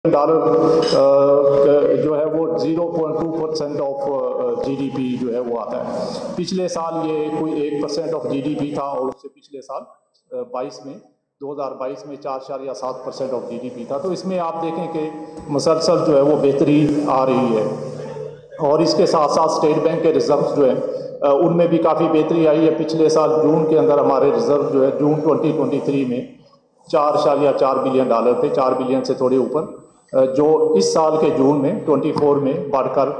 Dollar जो है वो 0.2% ऑफ जीडीपी जो है वो आता है। पिछले साल ये कोई 1% ऑफ जीडीपी था और उससे पिछले साल 2022 में 4.7% ऑफ जीडीपी था। तो इसमें आप देखें कि मुसलसल जो है वो बेहतरी आ रही है और इसके साथ साथ स्टेट बैंक के रिजर्व जो है उनमें भी काफ़ी बेहतरी आई है। पिछले साल जून के अंदर हमारे रिजर्व जो है जून 2023 में 4.4 बिलियन डॉलर थे, 4 बिलियन से थोड़े ऊपर, जो इस साल के जून में 24 में बढ़कर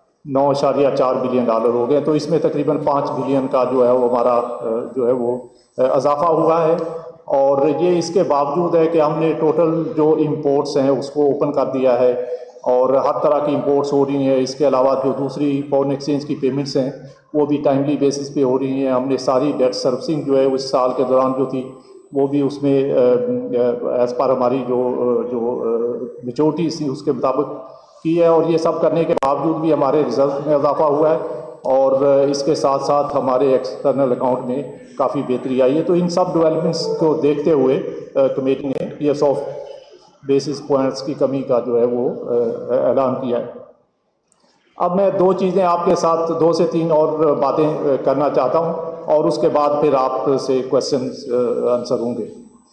9.4 बिलियन डॉलर हो गए। तो इसमें तकरीबन 5 बिलियन का जो है वो हमारा जो है वो इजाफा हुआ है। और ये इसके बावजूद है कि हमने टोटल जो इंपोर्ट्स हैं उसको ओपन कर दिया है और हर तरह की इंपोर्ट्स हो रही हैं। इसके अलावा जो दूसरी फॉरेन एक्सचेंज की पेमेंट्स हैं वो भी टाइमली बेसिस पे हो रही हैं। हमने सारी डेट सर्विसिंग जो है उस साल के दौरान जो थी वो भी उसमें एज़ पर हमारी जो मेच्योरिटी थी उसके मुताबिक की है। और ये सब करने के बावजूद भी हमारे रिजल्ट में इजाफा हुआ है और इसके साथ साथ हमारे एक्सटर्नल अकाउंट में काफ़ी बेहतरी आई है। तो इन सब डेवलपमेंट्स को देखते हुए कमेटी ने ये 100 बेसिस पॉइंट्स की कमी का जो है वो ऐलान किया है। अब मैं दो चीज़ें आपके साथ 2 से 3 और बातें करना चाहता हूँ और उसके बाद फिर आपसे क्वेश्चन आंसर होंगे।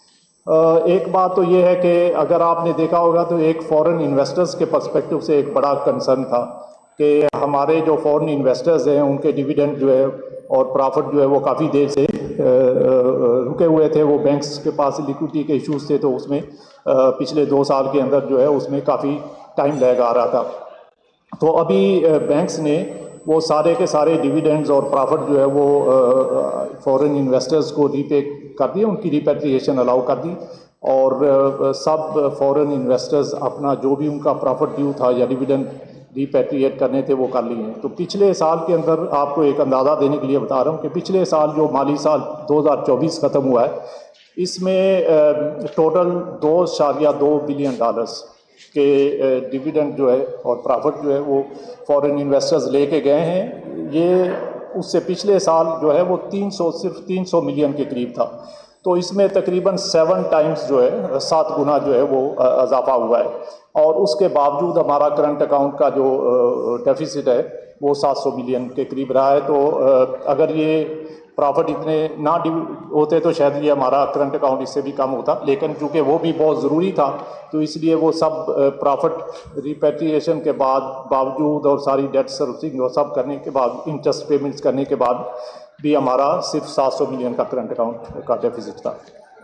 एक बात तो ये है कि अगर आपने देखा होगा तो एक फॉरेन इन्वेस्टर्स के पर्सपेक्टिव से एक बड़ा कंसर्न था कि हमारे जो फॉरेन इन्वेस्टर्स हैं उनके डिविडेंड जो है और प्रॉफिट जो है वो काफ़ी देर से रुके हुए थे। वो बैंक्स के पास लिक्विडिटी के इश्यूज थे, तो उसमें पिछले 2 साल के अंदर जो है उसमें काफ़ी टाइम लैग आ रहा था। तो अभी बैंक्स ने वो सारे के सारे डिविडेंड्स और प्रॉफिट जो है वो फॉरेन इन्वेस्टर्स को रीपे कर दिए, उनकी रिपेट्रिएशन अलाउ कर दी और सब फॉरेन इन्वेस्टर्स अपना जो भी उनका प्रॉफिट ड्यू था या डिविडेंड रिपेट्रिएट करने थे वो कर लिए हैं। तो पिछले साल के अंदर आपको एक अंदाज़ा देने के लिए बता रहा हूँ कि पिछले साल जो माली साल 2024 ख़त्म हुआ है इसमें टोटल 2.2 बिलियन डॉलर्स के डिविडेंड जो है और प्रॉफिट जो है वो फॉरेन इन्वेस्टर्स लेके गए हैं। ये उससे पिछले साल जो है वो सिर्फ 300 मिलियन के करीब था। तो इसमें तकरीबन 7 टाइम्स जो है 7 गुना जो है वो इजाफा हुआ है और उसके बावजूद हमारा करंट अकाउंट का जो डेफिसिट है वो 700 मिलियन के करीब रहा है। तो अगर ये प्रॉफिट इतने ना होते तो शायद ये हमारा करंट अकाउंट इससे भी कम होता, लेकिन चूँकि वो भी बहुत ज़रूरी था तो इसलिए वो सब प्रॉफिट रिपेट्रिएशन के बावजूद और सारी डेट सर्विसिंग और सब करने के बाद, इंटरेस्ट पेमेंट्स करने के बाद भी हमारा सिर्फ 700 मिलियन का करंट अकाउंट का डेफिसिट था।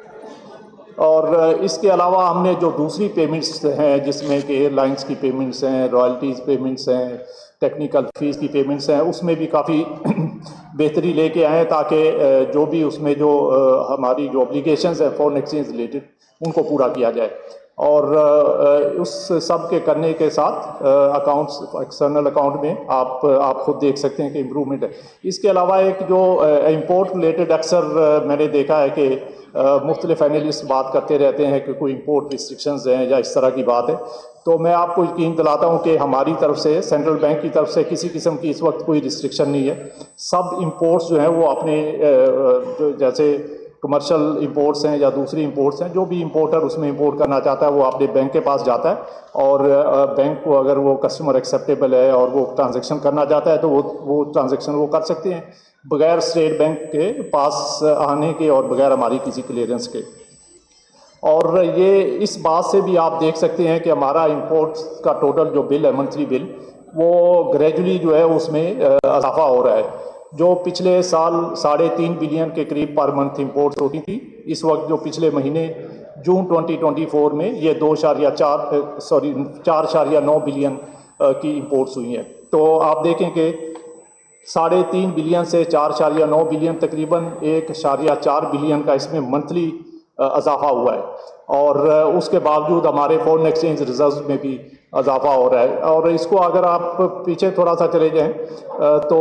और इसके अलावा हमने जो दूसरी पेमेंट्स हैं जिसमें कि एयरलाइंस की पेमेंट्स हैं, रॉयल्टीज़ पेमेंट्स हैं, टेक्निकल फीस की पेमेंट्स हैं, उसमें भी काफ़ी बेहतरी लेके आए ताकि जो भी उसमें जो हमारी जो ऑब्लिगेशंस हैं फॉरेन एक्सचेंज रिलेटेड उनको पूरा किया जाए। और उस सब के करने के साथ अकाउंट्स एक्सटर्नल अकाउंट में आप खुद देख सकते हैं कि इम्प्रूवमेंट है। इसके अलावा एक जो इम्पोर्ट रिलेटेड अक्सर मैंने देखा है कि मुख्तलिफ एनालिस्ट बात करते रहते हैं कि कोई इम्पोर्ट रिस्ट्रिक्शंस हैं या इस तरह की बात है। तो मैं आपको यकीन दिलाता हूं कि हमारी तरफ से, सेंट्रल बैंक की तरफ से किसी किस्म की इस वक्त कोई रिस्ट्रिक्शन नहीं है। सब इंपोर्ट्स जो हैं वो अपने जो जैसे कमर्शियल इंपोर्ट्स हैं या दूसरी इंपोर्ट्स हैं, जो भी इंपोर्टर उसमें इंपोर्ट करना चाहता है वो अपने बैंक के पास जाता है और बैंक को अगर वो कस्टमर एक्सेप्टेबल है और वो ट्रांजैक्शन करना चाहता है तो वो ट्रांजैक्शन वो कर सकते हैं बगैर स्टेट बैंक के पास आने के और बगैर हमारी किसी क्लियरेंस के। और ये इस बात से भी आप देख सकते हैं कि हमारा इंपोर्ट्स का टोटल जो बिल है, मंथली बिल, वो ग्रेजुअली जो है उसमें इजाफा हो रहा है। जो पिछले साल 3.5 बिलियन के करीब पर मंथ इंपोर्ट्स होती थी, इस वक्त जो पिछले महीने जून 2024 में ये 4.9 बिलियन की इंपोर्ट्स हुई हैं। तो आप देखें कि 3.5 बिलियन से 4.9 बिलियन तकरीबन 1.4 बिलियन का इसमें मंथली इजाफा हुआ है। और उसके बावजूद हमारे फॉरेन एक्सचेंज रिजर्व में भी इजाफा हो रहा है। और इसको अगर आप पीछे थोड़ा सा चले जाएं तो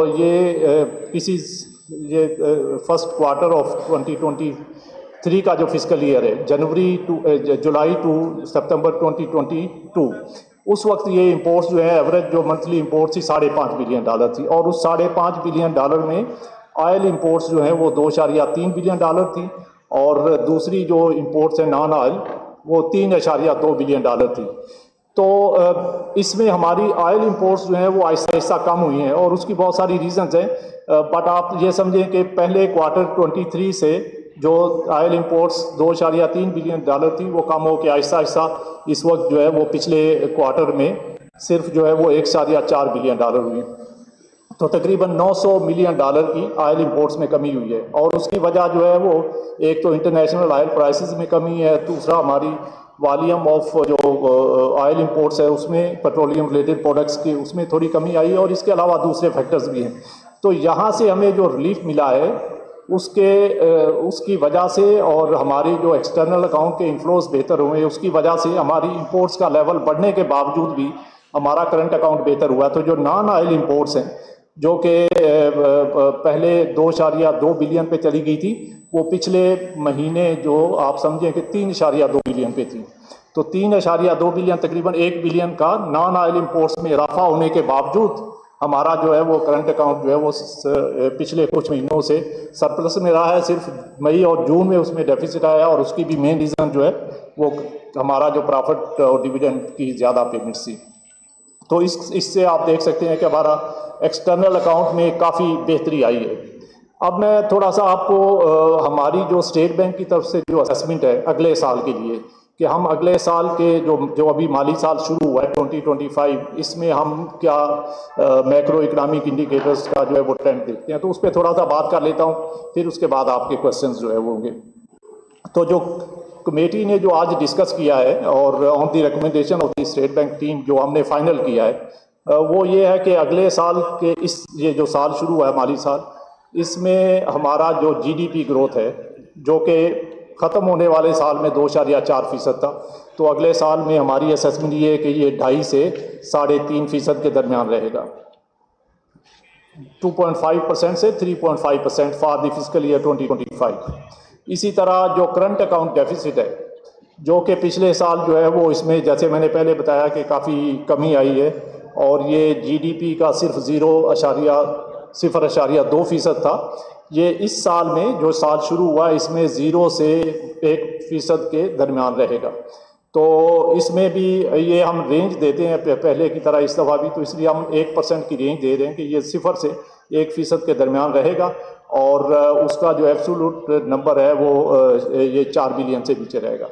ये फर्स्ट क्वार्टर ऑफ 2023 का जो फिजिकल ईयर है, जुलाई टू सितंबर 2022, उस वक्त ये इंपोर्ट्स जो है एवरेज जो मंथली इंपोर्ट्स थी 5.5 बिलियन डॉलर थी और उस 5.5 बिलियन डॉलर में ऑयल इंपोर्ट्स जो है वो 2.3 बिलियन डॉलर थी और दूसरी जो इंपोर्ट्स हैं नॉन ऑयल वो $3.2 बिलियन थी। तो इसमें हमारी ऑयल इंपोर्ट्स जो हैं वो आहिस्ता आहिस्ता कम हुई हैं और उसकी बहुत सारी रीजंस हैं। बट आप ये समझें कि पहले क्वार्टर 23 से जो ऑयल इंपोर्ट्स $2.3 बिलियन थी वो कम हो के आहिस्ता आहिस्ता इस वक्त जो है वो पिछले क्वार्टर में सिर्फ जो है वो $1.4 बिलियन हुई। तो तकरीबन $900 मिलियन की ऑयल इंपोर्ट्स में कमी हुई है और उसकी वजह जो है वो एक तो इंटरनेशनल ऑयल प्राइसेस में कमी है, दूसरा हमारी वॉल्यूम ऑफ जो ऑयल इंपोर्ट्स है उसमें पेट्रोलियम रिलेटेड प्रोडक्ट्स की उसमें थोड़ी कमी आई है और इसके अलावा दूसरे फैक्टर्स भी हैं। तो यहाँ से हमें जो रिलीफ मिला है उसकी वजह से और हमारी जो एक्सटर्नल अकाउंट के इन्फ्लोज बेहतर हुए उसकी वजह से हमारी इंपोर्ट्स का लेवल बढ़ने के बावजूद भी हमारा करंट अकाउंट बेहतर हुआ। तो जो नॉन ऑयल इंपोर्ट्स हैं जो कि पहले $2.2 बिलियन पे चली गई थी वो पिछले महीने जो आप समझें कि $3.2 बिलियन पे थी। तो $3.2 बिलियन तकरीबन $1 बिलियन का नॉन ऑयल इंपोर्ट्स में इजाफा होने के बावजूद हमारा जो है वो करंट अकाउंट जो है वो पिछले कुछ महीनों से सरप्लस में रहा है। सिर्फ मई और जून में उसमें डेफिसिट आया और उसकी भी मेन रीज़न जो है वो हमारा जो प्रॉफिट और डिविडेंड की ज़्यादा पेमेंट्स थी। तो इससे आप देख सकते हैं कि हमारा एक्सटर्नल अकाउंट में काफ़ी बेहतरी आई है। अब मैं थोड़ा सा आपको हमारी जो स्टेट बैंक की तरफ से जो असेसमेंट है अगले साल के लिए कि हम अगले साल के जो अभी माली साल शुरू हुआ है 2025 इसमें हम क्या मैक्रो इकनॉमिक इंडिकेटर्स का जो है वो ट्रेंड देखते हैं। तो उस पर थोड़ा सा बात कर लेता हूँ, फिर उसके बाद आपके क्वेश्चंस जो है वो होंगे। तो जो कमेटी ने जो आज डिस्कस किया है और on the recommendation of the State Bank team जो हमने फाइनल किया है वो ये है कि अगले साल के ये जो साल शुरू हुआ है माली साल, इसमें हमारा जो जीडीपी ग्रोथ है जो कि ख़त्म होने वाले साल में 2.4% था, तो अगले साल में हमारी असेसमेंट ये है कि ये 2.5 से 3.5% के दरमियान रहेगा। 2.5% से 3.5% फॉर द फिस्कल ईयर 2025। इसी तरह जो करंट अकाउंट डेफिसिट है जो कि पिछले साल जो है वो इसमें जैसे मैंने पहले बताया कि काफ़ी कमी आई है और ये जीडीपी का सिर्फ 0.2% था। ये इस साल में जो साल शुरू हुआ इसमें 0 से 1% के दरमियान रहेगा। तो इसमें भी ये हम रेंज देते हैं पहले की तरह इस दफ़ा भी, तो इसलिए हम 1% की रेंज दे रहे हैं कि ये 0 से 1% के दरमियान रहेगा और उसका जो एब्सोल्यूट नंबर है वो ये 4 बिलियन से नीचे रहेगा।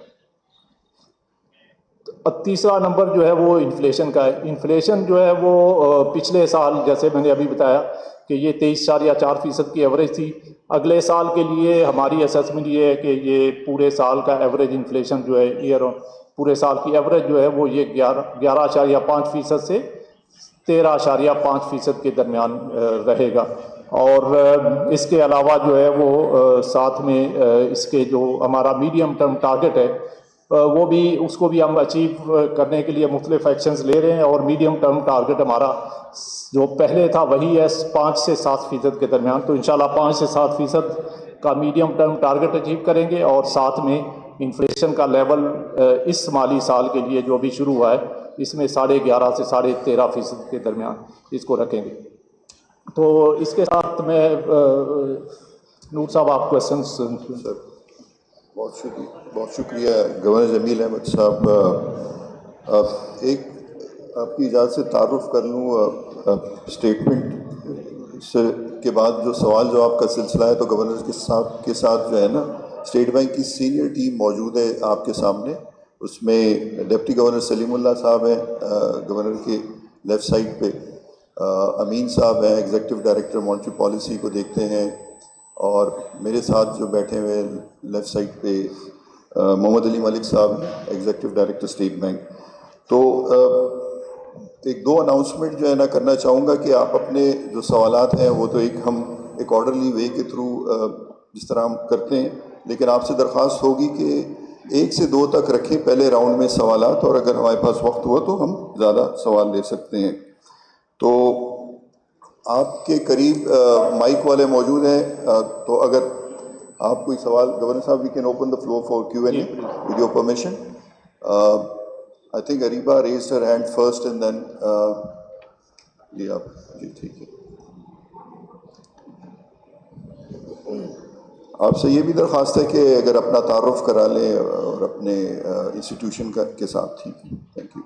तीसरा नंबर जो है वो इन्फ्लेशन का है। इन्फ्लेशन जो है वो पिछले साल जैसे मैंने अभी बताया कि ये 23.4% की एवरेज थी। अगले साल के लिए हमारी असेसमेंट ये है कि ये पूरे साल का एवरेज इन्फ्लेशन जो है पूरे साल की एवरेज जो है वो ये 11.5% से 13.5% के दरमियान रहेगा। और इसके अलावा जो है वो साथ में इसके जो हमारा मीडियम टर्म टारगेट है वो भी उसको भी हम अचीव करने के लिए मुख्तलिफ एक्शंस ले रहे हैं और मीडियम टर्म टारगेट हमारा जो पहले था वही है 5 से 7% के दरमियान। तो इंशाल्लाह 5 से 7% का मीडियम टर्म टारगेट अचीव करेंगे और साथ में इन्फ्लेशन का लेवल इस माली साल के लिए जो अभी शुरू हुआ है इसमें 11.5 से 13.5% के दरमियान इसको रखेंगे। तो इसके साथ मैं नूर साहब आप क्वेश्चन सर। बहुत शुक्रिया गवर्नर जमील अहमद साहब। एक आपकी इजाज़त से तारुफ कर लूँ स्टेटमेंट से के बाद जो सवाल जवाब का सिलसिला है तो गवर्नर के साथ जो है ना स्टेट बैंक की सीनियर टीम मौजूद है आपके सामने। उसमें डिप्टी गवर्नर सलीमुल्लाह साहब हैं गवर्नर के लेफ़्ट साइड पे, अमीन साहब हैं एग्जीक्यूटिव डायरेक्टर मॉनेटरी पॉलिसी को देखते हैं, और मेरे साथ जो बैठे हुए लेफ़्ट साइड पे मोहम्मद अली मलिक साहब एग्जीक्यूटिव डायरेक्टर स्टेट बैंक। तो एक दो अनाउंसमेंट जो है ना करना चाहूँगा कि आप अपने जो सवालात हैं वो तो हम एक ऑर्डरली वे के थ्रू जिस तरह हम करते हैं, लेकिन आपसे दरख्वास्त होगी कि 1 से 2 तक रखें पहले राउंड में सवालात, और अगर हमारे पास वक्त हुआ तो हम ज़्यादा सवाल ले सकते हैं। तो आपके करीब माइक वाले मौजूद हैं, तो अगर आप कोई सवाल गवर्नर साहब we can open the floor for Q&A with your permission. I think Areeba raised her hand first and then जी आप जी ठीक है। आपसे ये भी दरख्वास्त है कि अगर अपना तारुफ करा लें और अपने इंस्टीट्यूशन के साथ। ठीक है, thank you.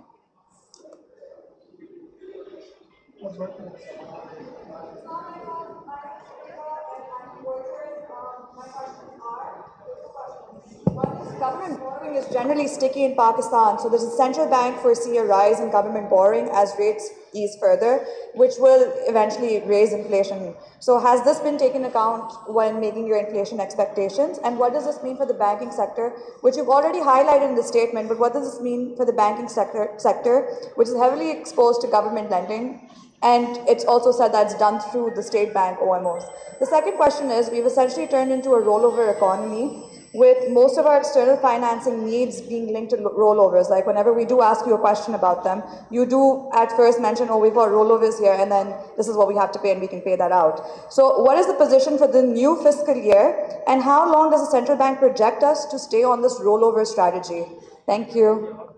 Government borrowing is generally sticky in Pakistan, so does the central bank foresee a rise in government borrowing as rates ease further, which will eventually raise inflation? So has this been taken account when making your inflation expectations? And what does this mean for the banking sector, which you've already highlighted in the statement, but what does this mean for the banking sector, which is heavily exposed to government lending? And it's also said that it's done through the state bank OMOs. The second question is, we've essentially turned into a rollover economy, with most of our external financing needs being linked to rollovers. Like whenever we do ask you a question about them, you do at first mention, oh, we've got rollovers here, and then this is what we have to pay and we can pay that out. So what is the position for the new fiscal year, and how long does the central bank project us to stay on this rollover strategy? Thank you.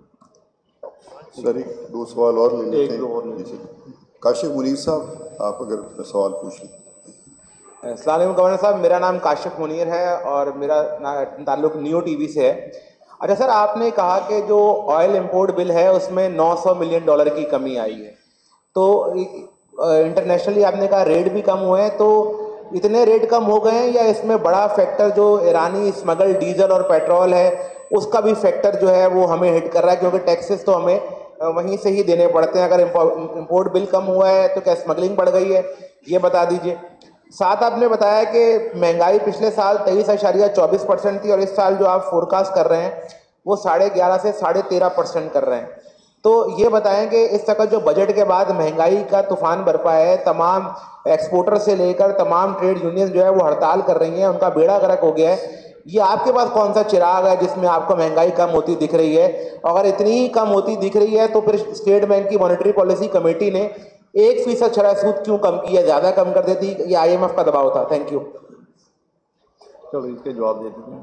Sir एक दो सवाल और ले लेते हैं। काशिफ मुनीर साहब, आप अगर सवाल पूछ लें। अस्सलाम वालेकुम गवर्नर साहब, मेरा नाम काशिफ मुनीर है और मेरा ताल्लुक़ नियो टीवी से है। अच्छा सर, आपने कहा कि जो ऑयल इंपोर्ट बिल है उसमें $900 मिलियन की कमी आई है, तो इंटरनेशनली आपने कहा रेट भी कम हुए हैं, तो इतने रेट कम हो गए हैं या इसमें बड़ा फैक्टर जो ईरानी स्मगल डीजल और पेट्रोल है उसका भी फैक्टर जो है वो हमें हिट कर रहा है, क्योंकि टैक्सेस तो हमें वहीं से ही देने पड़ते हैं। अगर इंपोर्ट बिल कम हुआ है तो क्या स्मगलिंग बढ़ गई है, ये बता दीजिए। साथ आपने बताया कि महंगाई पिछले साल 23.24% थी और इस साल जो आप फोरकास्ट कर रहे हैं वो 11.5 से 13.5% कर रहे हैं। तो ये बताएं कि इस तक जो बजट के बाद महंगाई का तूफान बरपा है, तमाम एक्सपोर्टर से लेकर तमाम ट्रेड यूनियन जो है वो हड़ताल कर रही हैं, उनका बेड़ा गर्क हो गया है। ये आपके पास कौन सा चिराग है जिसमें आपको महंगाई कम होती दिख रही है? अगर इतनी ही कम होती दिख रही है तो फिर स्टेट बैंक की मॉनेटरी पॉलिसी कमेटी ने 1% शरह सूद क्यों कम किया? ज़्यादा कम कर देती, ये IMF का दबाव था। Thank you. चलो इसके जवाब दे दीजिए।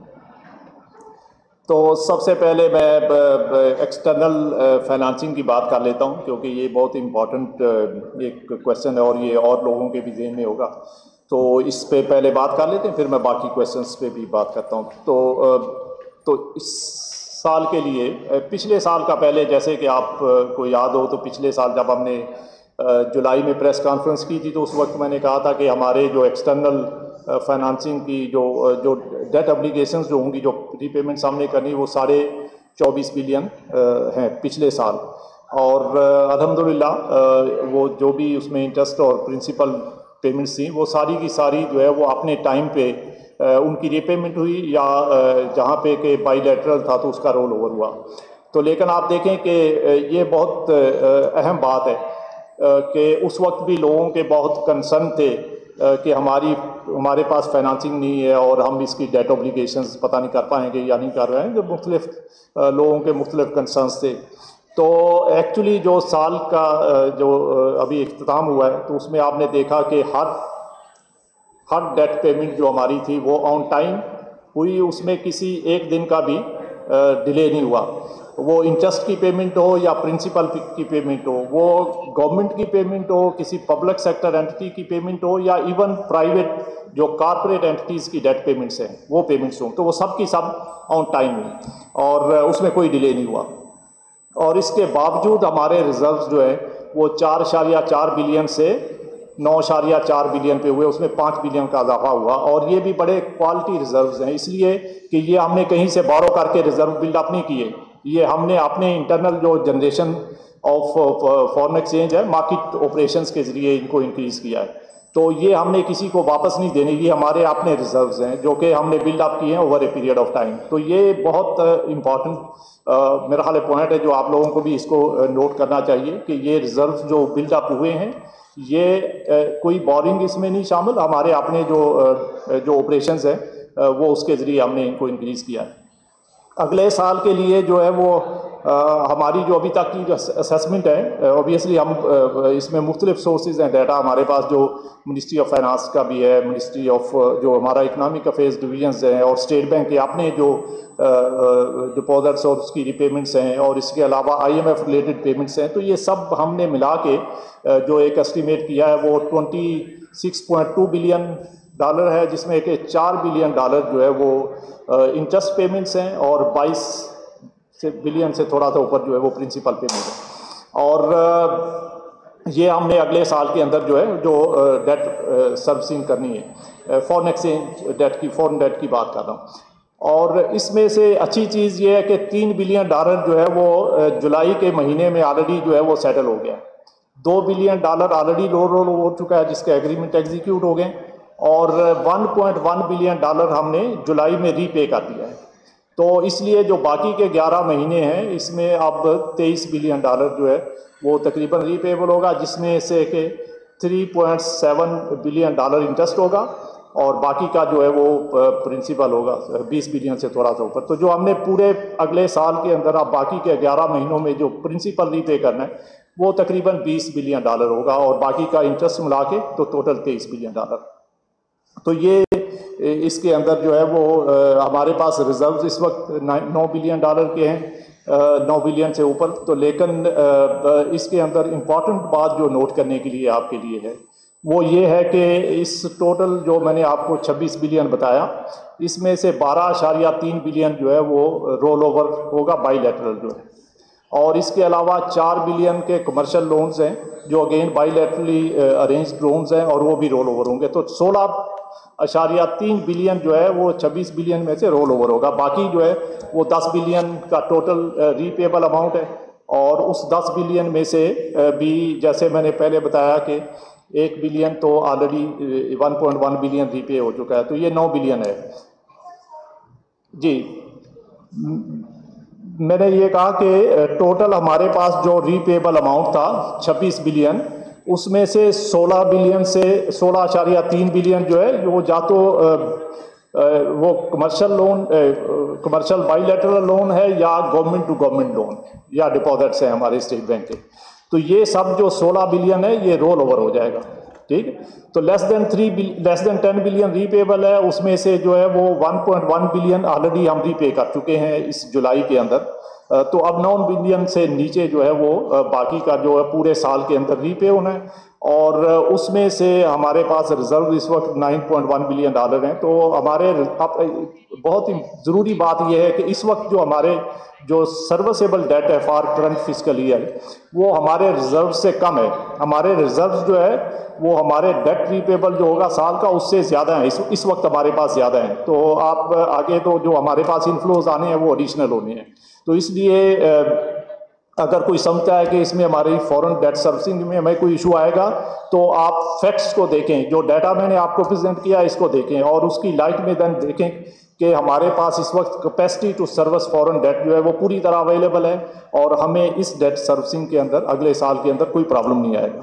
तो सबसे पहले मैं एक्सटर्नल फाइनेंसिंग की बात कर लेता हूँ, क्योंकि ये बहुत इम्पॉर्टेंट एक क्वेश्चन है और ये और लोगों के भी ज़हन में होगा। तो इस पे पहले बात कर लेते हैं, फिर मैं बाकी क्वेश्चंस पे भी बात करता हूँ। तो इस साल के लिए पिछले साल का पहले, जैसे कि आपको याद हो, तो पिछले साल जब हमने जुलाई में प्रेस कॉन्फ्रेंस की थी तो उस वक्त मैंने कहा था कि हमारे जो एक्सटर्नल फाइनेंसिंग की जो डेट ऑब्लिगेशंस जो होंगी, जो रीपेमेंट्स हमने करनी, वो 24.5 बिलियन हैं पिछले साल। और अल्हम्दुलिल्लाह वो जो भी उसमें इंटरेस्ट और प्रिंसिपल पेमेंट्स थी वो सारी की सारी जो है वो अपने टाइम पे उनकी रीपेमेंट हुई, या जहाँ पे कि बाईलैटरल था तो उसका रोल ओवर हुआ। तो लेकिन आप देखें कि ये बहुत अहम बात है कि उस वक्त भी लोगों के बहुत कंसर्न थे कि हमारे पास फाइनेंसिंग नहीं है और हम इसकी डेट ऑब्लिगेशंस पता नहीं कर पाएंगे या नहीं कर रहे हैं, जो मुख्तलिफ लोगों के मुख्तलिफ कंसर्न्स थे। तो एक्चुअली जो साल का जो अभी इख्तिताम हुआ है तो उसमें आपने देखा कि हर डेट पेमेंट जो हमारी थी वो ऑन टाइम हुई, उसमें किसी एक दिन का भी डिले नहीं हुआ। वो इंटरेस्ट की पेमेंट हो या प्रिंसिपल की पेमेंट हो, वो गवर्नमेंट की पेमेंट हो, किसी पब्लिक सेक्टर एंटिटी की पेमेंट हो, या इवन प्राइवेट जो कॉरपोरेट एंटिटीज़ की डेट पेमेंट्स हैं वो पेमेंट्स हों, तो वो सब की सब ऑन टाइम हुई और उसमें कोई डिले नहीं हुआ। और इसके बावजूद हमारे रिजर्व्स जो है वो 4.4 बिलियन से 9.4 बिलियन पे हुए, उसमें 5 बिलियन का इजाफा हुआ। और ये भी बड़े क्वालिटी रिजर्व्स हैं, इसलिए कि ये हमने कहीं से बोरो करके रिजर्व बिल्डअप नहीं किए, ये हमने अपने इंटरनल जो जनरेशन ऑफ फॉरेन एक्सचेंज है, मार्केट ऑपरेशंस के ज़रिए इनको इंक्रीज़ किया है। तो ये हमने किसी को वापस नहीं देने, ये हमारे अपने रिजर्व्स हैं जो कि हमने बिल्डअप किए हैं over a period of time. तो ये बहुत इम्पॉर्टेंट मेरा ख्याल पॉइंट है जो आप लोगों को भी इसको नोट करना चाहिए कि ये रिजर्व्स जो बिल्डअप हुए हैं ये कोई बोरिंग इसमें नहीं शामिल, हमारे अपने जो ऑपरेशंस हैं वो उसके ज़रिए हमने इनको इंक्रीज़ किया है। अगले साल के लिए जो है वो हमारी जो अभी तक की जो असेसमेंट है, ऑब्वियसली हम इसमें मुख्तलिफ सोर्सेज हैं डाटा हमारे पास, जो मिनिस्ट्री ऑफ फाइनेंस का भी है, मिनिस्ट्री ऑफ जो हमारा इकनॉमिक अफेयर्स डिवीजन्स हैं, और स्टेट बैंक के अपने जो डिपॉजिट्स और उसकी रिपेमेंट्स हैं, और इसके अलावा IMF रिलेटेड पेमेंट्स हैं। तो ये सब हमने मिला के जो एक एस्टिमेट किया है वो 26.2 बिलियन डॉलर है, जिसमें कि $4 बिलियन जो है वो इंटरेस्ट पेमेंट्स हैं और 22 बिलियन से थोड़ा सा ऊपर जो है वो प्रिंसिपल पेमेंट है। और ये हमने अगले साल के अंदर जो है जो डेट सर्विसिंग करनी है, फॉरेन एक्सचेंज डेट की, फॉरेन डेट की बात कर रहा हूँ। और इसमें से अच्छी चीज़ ये है कि $3 बिलियन जो है वो जुलाई के महीने में ऑलरेडी जो है वो सेटल हो गया। $2 बिलियन ऑलरेडी रोल हो चुका है, जिसके एग्रीमेंट एग्जीक्यूट हो गए, और $1.1 बिलियन हमने जुलाई में रीपे कर दिया है। तो इसलिए जो बाकी के 11 महीने हैं, इसमें अब $23 बिलियन जो है वो तकरीबन रीपेबल होगा, जिसमें से कि $3.7 बिलियन इंटरेस्ट होगा और बाकी का जो है वो प्रिंसिपल होगा 20 बिलियन से थोड़ा सा ऊपर। तो जो हमने पूरे अगले साल के अंदर अब बाकी के 11 महीनों में जो प्रिंसिपल रीपे करना है वो तकरीबन $20 बिलियन होगा, और बाकी का इंटरेस्ट मिला के तो टोटल $23 बिलियन। तो ये इसके अंदर जो है वो हमारे पास रिजर्व इस वक्त $9 बिलियन के हैं, 9 बिलियन से ऊपर। तो लेकिन इसके अंदर इम्पॉर्टेंट बात जो नोट करने के लिए आपके लिए है वो ये है कि इस टोटल जो मैंने आपको 26 बिलियन बताया, इसमें से 12.3 बिलियन जो है वो रोल ओवर होगा बाईलैटरल जो है, और इसके अलावा 4 बिलियन के कमर्शियल लोन्स हैं जो अगेन बाईलैटरली अरेंज लोन्स हैं, और वो भी रोल ओवर होंगे। तो 16.3 बिलियन जो है वो 26 बिलियन में से रोल ओवर होगा। बाकी जो है वो 10 बिलियन का टोटल रीपेबल अमाउंट है, और उस 10 बिलियन में से भी जैसे मैंने पहले बताया कि 1 बिलियन तो ऑलरेडी 1.1 बिलियन रीपे हो चुका है, तो ये 9 बिलियन है जी। मैंने ये कहा कि टोटल हमारे पास जो रीपेबल अमाउंट था 26 बिलियन, उसमें से 16 बिलियन से 16.3 बिलियन जो है वो या तो वो commercial loan, commercial bilateral loan है, या गवर्नमेंट टू गवर्नमेंट लोन, या डिपॉजिट्स हैं हमारे स्टेट बैंक के। तो ये सब जो 16 बिलियन है ये रोल ओवर हो जाएगा, ठीक है। तो लेस देन 10 बिलियन रीपेबल है, उसमें से जो है वो 1.1 बिलियन ऑलरेडी हम रीपे कर चुके हैं इस जुलाई के अंदर। तो अब 9 बिलियन से नीचे जो है वो बाकी का जो है पूरे साल के अंदर रीपे होना है, और उसमें से हमारे पास रिजर्व इस वक्त $9.1 बिलियन हैं। तो हमारे बहुत ही ज़रूरी बात यह है कि इस वक्त जो हमारे जो सर्विसेबल डेट है फॉर करंट फिस्कल ईयर वो हमारे रिजर्व से कम है। हमारे रिजर्व जो है वो हमारे डेट रीपेबल जो होगा साल का उससे ज़्यादा है, इस वक्त हमारे पास ज़्यादा है। तो आप आगे तो जो हमारे पास इनफ्लोज आने हैं वो एडिशनल होने हैं। तो इसलिए अगर कोई समझता है कि इसमें हमारी फॉरेन डेट सर्विसिंग में हमें कोई इशू आएगा, तो आप फैक्ट्स को देखें, जो डाटा मैंने आपको प्रेजेंट किया इसको देखें, और उसकी लाइट में देन देखें कि हमारे पास इस वक्त capacity to service foreign debt जो है वो पूरी तरह अवेलेबल है, और हमें इस डेट सर्विसिंग के अंदर अगले साल के अंदर कोई प्रॉब्लम नहीं आएगा।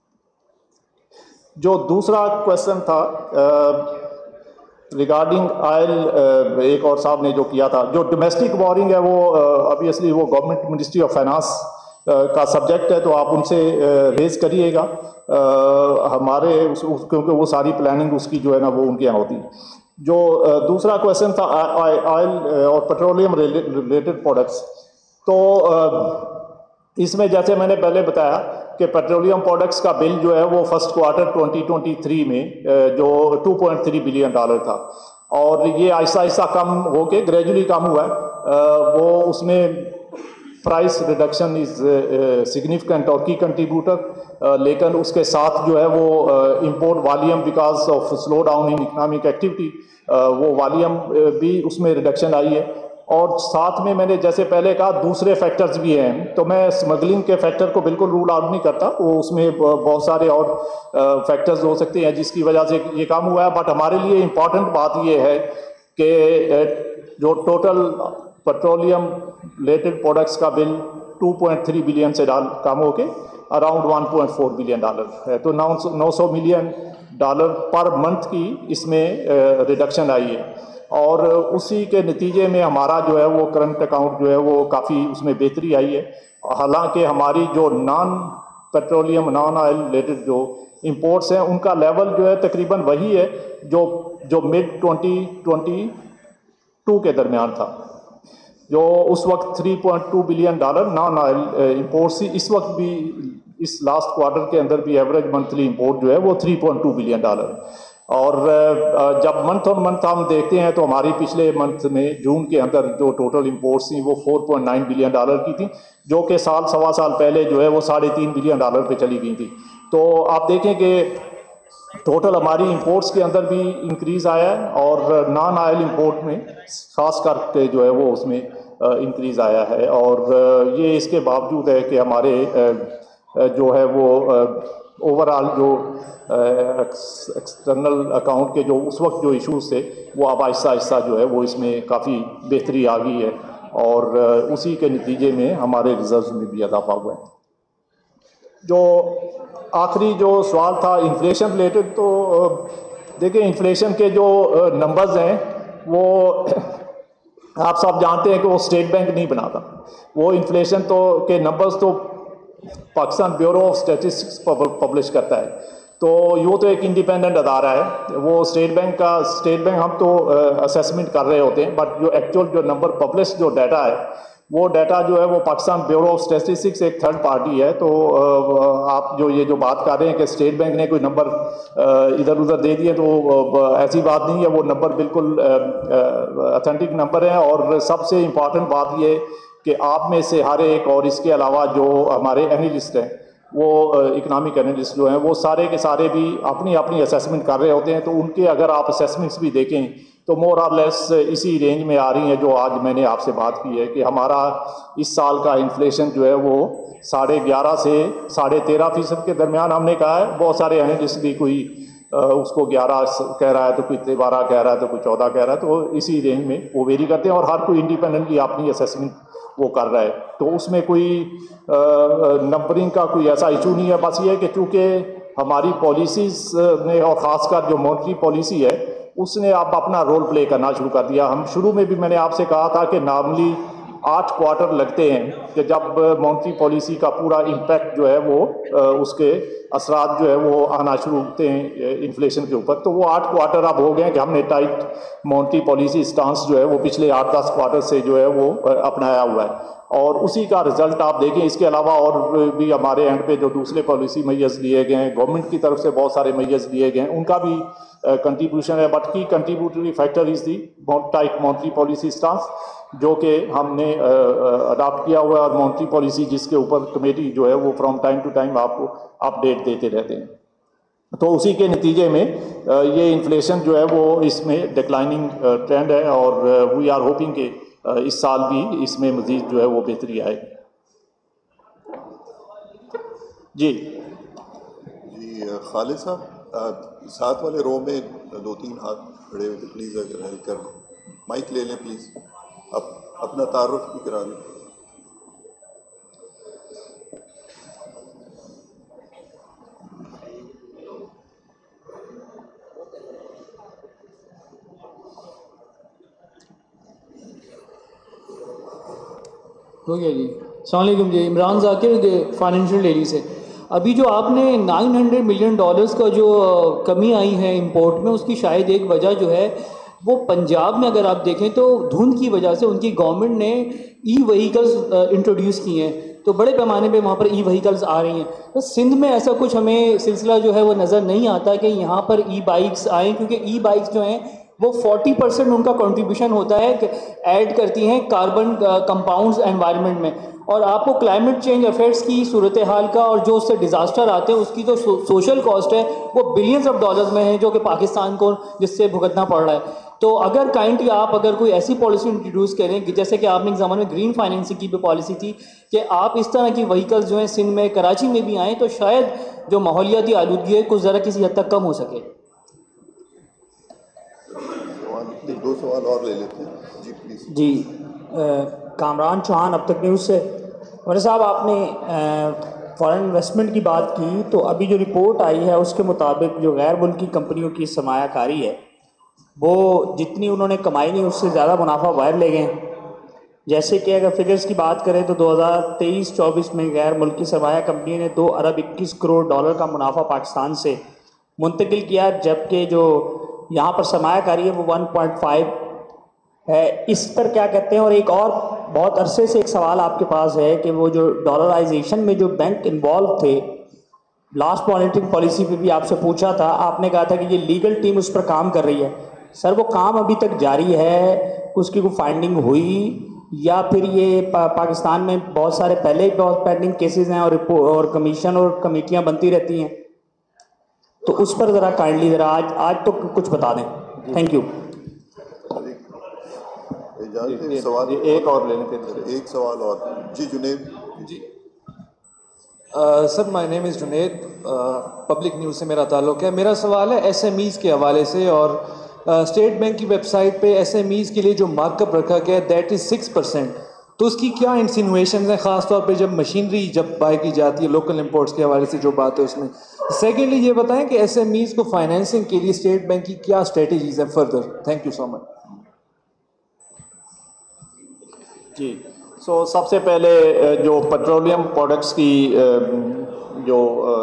जो दूसरा क्वेश्चन था रिगार्डिंग ऑयल, एक और साहब ने जो किया था, जो डोमेस्टिक बोरिंग है वो ऑब्वियसली वो गवर्नमेंट मिनिस्ट्री ऑफ फाइनेंस का सब्जेक्ट है, तो आप उनसे रेज करिएगा हमारे क्योंकि वो सारी प्लानिंग उसकी जो है ना वो उनके यहाँ होती है। जो दूसरा क्वेश्चन था ऑयल और पेट्रोलियम रिलेटेड प्रोडक्ट्स, तो इसमें जैसे मैंने पहले बताया कि पेट्रोलियम प्रोडक्ट्स का बिल जो है वो फर्स्ट क्वार्टर 2023 में जो $2.3 बिलियन था, और ये आहिस्ता आहिस्ता कम होके ग्रेजुअली कम हुआ है। वो उसमें प्राइस रिडक्शन इज सिग्निफिकेंट और की कंट्रीब्यूटर, लेकिन उसके साथ जो है वो import volume because of slow down in economic activity वो वॉल्यूम भी उसमें रिडक्शन आई है। और साथ में मैंने जैसे पहले कहा दूसरे फैक्टर्स भी हैं, तो मैं स्मगलिंग के फैक्टर को बिल्कुल रूल आउट नहीं करता, वो उसमें बहुत सारे और फैक्टर्स हो सकते हैं जिसकी वजह से ये काम हुआ है। बट हमारे लिए इम्पॉर्टेंट बात ये है कि जो टोटल पेट्रोलियम रिलेटेड प्रोडक्ट्स का बिल 2.3 बिलियन से कम होके अराउंड 1.4 बिलियन है, तो 900 मिलियन पर मंथ की इसमें रिडक्शन आई है, और उसी के नतीजे में हमारा जो है वो करंट अकाउंट जो है वो काफ़ी उसमें बेहतरी आई है। हालांकि हमारी जो non petroleum non oil related जो इंपोर्ट्स हैं उनका लेवल जो है तकरीबन वही है जो मिड 2022 के दरमियान था, जो उस वक्त $3.2 बिलियन नॉन ऑयल इंपोर्ट्स थी। इस वक्त भी इस लास्ट क्वार्टर के अंदर भी एवरेज मंथली इंपोर्ट जो है वो $3.2 बिलियन है। और जब मंथ ऑन मंथ हम देखते हैं तो हमारी पिछले मंथ में जून के अंदर जो टोटल इंपोर्ट्स थी वो 4.9 बिलियन डॉलर की थी, जो कि साल सवा साल पहले जो है वो 3.5 बिलियन डॉलर पे चली गई थी। तो आप देखें कि टोटल हमारी इंपोर्ट्स के अंदर भी इंक्रीज़ आया है और नॉन ऑयल इंपोर्ट में खास करके जो है वो उसमें इंक्रीज़ आया है। और ये इसके बावजूद है कि हमारे जो है वो ओवरऑल जो एक्सटर्नल अकाउंट के जो उस वक्त जो इश्यूज थे वो अब आहिस्ता आहिस्ता जो है वो इसमें काफ़ी बेहतरी आ गई है और उसी के नतीजे में हमारे रिजर्व में भी इजाफा हुआ है। जो आखिरी जो सवाल था इन्फ्लेशन रिलेटेड, तो देखिए इन्फ्लेशन के जो नंबर्स हैं वो आप सब जानते हैं कि वो स्टेट बैंक नहीं बनाता। वो इन्फ्लेशन तो के नंबर्स तो Pakistan bureau of statistics publish करता है। तो ये तो एक इंडिपेंडेंट अदारा है, वो स्टेट बैंक हम तो असेसमेंट कर रहे होते हैं, बट जो एक्चुअल जो नंबर पब्लिश जो डाटा है वो डाटा जो है वो पाकिस्तान ब्यूरो ऑफ स्टैटिस्टिक्स एक थर्ड पार्टी है। तो आप जो बात कर रहे हैं कि स्टेट बैंक ने कोई नंबर इधर उधर दे दिए, तो ऐसी बात नहीं है। वो नंबर बिल्कुल ऑथेंटिक नंबर है। और सबसे इम्पॉर्टेंट बात ये कि आप में से हर एक, और इसके अलावा जो हमारे एनालिस्ट हैं वो इकोनॉमिक एनालिस्ट जो हैं वो सारे के सारे भी अपनी अपनी असेसमेंट कर रहे होते हैं। तो उनके अगर आप असेसमेंट्स भी देखें तो मोर और लेस इसी रेंज में आ रही हैं जो आज मैंने आपसे बात की है कि हमारा इस साल का इन्फ्लेशन जो है वो 11.5 से 13.5% के दरमियान हमने कहा है। बहुत सारे एनालिस्ट भी कोई उसको 11 कह रहा है, तो कोई 12 कह रहा है, तो कोई 14 कह रहा है। तो इसी रेंज में वो वेरी करते हैं और हर कोई इंडिपेंडेंटली अपनी असेसमेंट वो कर रहा है। तो उसमें कोई नंबरिंग का कोई ऐसा इशू नहीं है। बस ये है कि चूँकि हमारी पॉलिसीज़ ने और ख़ासकर जो मॉनेटरी पॉलिसी है उसने अब अपना रोल प्ले करना शुरू कर दिया। हम शुरू में भी मैंने आपसे कहा था कि नॉर्मली 8 क्वार्टर लगते हैं कि जब मॉनेटरी पॉलिसी का पूरा इम्पैक्ट जो है वो उसके असरात जो है वो आना शुरू होते हैं इन्फ्लेशन के ऊपर। तो वो 8 क्वार्टर अब हो गए हैं कि हमने टाइट मॉनेटरी पॉलिसी स्टांस जो है वो पिछले 8-10 क्वार्टर से जो है वो अपनाया हुआ है और उसी का रिजल्ट आप देखें। इसके अलावा और भी हमारे एंड पे जो दूसरे पॉलिसी मेजर्स लिए गए हैं, गवर्नमेंट की तरफ से बहुत सारे मेजर्स लिए गए हैं, उनका भी कंट्रीब्यूशन है। But key contributory factor is the tight monetary policy stance जो कि हमने अडॉप्ट किया हुआ है और मॉनेटरी पॉलिसी जिसके ऊपर कमेटी जो है वो फ्रॉम टाइम टू टाइम आपको अपडेट देते रहते हैं। तो उसी के नतीजे में ये इन्फ्लेशन जो है वो इसमें डिक्लाइनिंग ट्रेंड है और वी आर होपिंग कि इस साल भी इसमें मज़ीद जो है वो बेहतरी आएगी। जी खालिद साहब, साथ वाले रो में 2-3 हाथ खड़े हुए थे, प्लीज़ अगर हेल्प कर माइक ले लें प्लीज़, अपना तारुफ भी करा दें। हो गया जी। अस्सलाम वालेकुम जी, इमरान ज़ाकिर फाइनेंशियल डेली से। अभी जो आपने $900 मिलियन का जो कमी आई है इंपोर्ट में, उसकी शायद एक वजह जो है वो पंजाब में अगर आप देखें तो धुंध की वजह से उनकी गवर्नमेंट ने ई व्हीकल्स इंट्रोड्यूस किए हैं, तो बड़े पैमाने पे वहाँ पर ई व्हीकल्स आ रही हैं। तो सिंध में ऐसा कुछ हमें सिलसिला जो है वो नज़र नहीं आता कि यहाँ पर ई बाइक्स आएँ, क्योंकि ई बाइक्स जो हैं वो 40% उनका कंट्रीब्यूशन होता है, ऐड करती हैं कार्बन कंपाउंड्स एनवायरनमेंट में। और आपको क्लाइमेट चेंज अफेक्ट्स की सूरत हाल का और जो उससे डिज़ास्टर आते हैं उसकी जो सोशल कॉस्ट है वो बिलियंस ऑफ डॉलर्स में है, जो कि पाकिस्तान को जिससे भुगतना पड़ रहा है। तो अगर काइंडली आप अगर कोई ऐसी पॉलिसी इंट्रोड्यूस करें कि जैसे कि आपने एक ज़माने में ग्रीन फाइनेंसिंग की भी पॉलिसी थी कि आप इस तरह की व्हीकल्स जो हैं सिंध में कराची में भी आएँ, तो शायद जो माहौलियाती आलूदगी है कुछ ज़रा किसी हद तक कम हो सके। 2 सवाल और ले लेते हैं जी प्लीज़। जी कामरान चौहान, अब तक न्यूज़ से। वैसे साहब, आपने फॉरेन इन्वेस्टमेंट की बात की, तो अभी जो रिपोर्ट आई है उसके मुताबिक जो गैर मुल्की कंपनियों की सरमायाकारी है वो जितनी उन्होंने कमाई नहीं उससे ज़्यादा मुनाफा बाहर ले गए। जैसे कि अगर फिगर्स की बात करें तो 2023-24 में गैर मुल्की सरमाया कंपनी ने $2 अरब 21 करोड़ का मुनाफा पाकिस्तान से मुंतकिल किया, जबकि जो यहाँ पर सरमायाकारी है वो 1.5 है। इस पर क्या कहते हैं? और एक और बहुत अरसे से एक सवाल आपके पास है कि वो जो डॉलराइजेशन में जो बैंक इन्वॉल्व थे लास्ट मॉनिटरिंग पॉलिसी पे भी आपसे पूछा था, आपने कहा था कि ये लीगल टीम उस पर काम कर रही है। सर वो काम अभी तक जारी है, उसकी कोई फाइंडिंग हुई, या फिर ये पाकिस्तान में बहुत सारे पहले ही बहुत पेंडिंग केसेस हैं और कमीशन और कमेटियां बनती रहती हैं, तो उस पर ज़रा काइंडली ज़रा आज तो कुछ बता दें। Thank you. सवाल एक और लेने के एक सवाल और जी जुनेद जी। Sir my name is Junaid, public news से मेरा ताल्लुक़ है। मेरा सवाल है एसएमईज़ के हवाले से, और स्टेट बैंक की वेबसाइट पे एसएमईज़ के लिए जो मार्कअप रखा गया है दैट इज़ 6%, तो उसकी क्या इंसिनुएशन है, ख़ास तौर पे जब मशीनरी जब बाय की जाती है लोकल इंपोर्ट्स के हवाले से जो बात है उसमें। सेकेंडली ये बताएं कि एसएमईज़ को फाइनेंसिंग के लिए स्टेट बैंक की क्या स्ट्रेटजीज है further. Thank you so much. जी, सबसे पहले जो पेट्रोलियम प्रोडक्ट्स की जो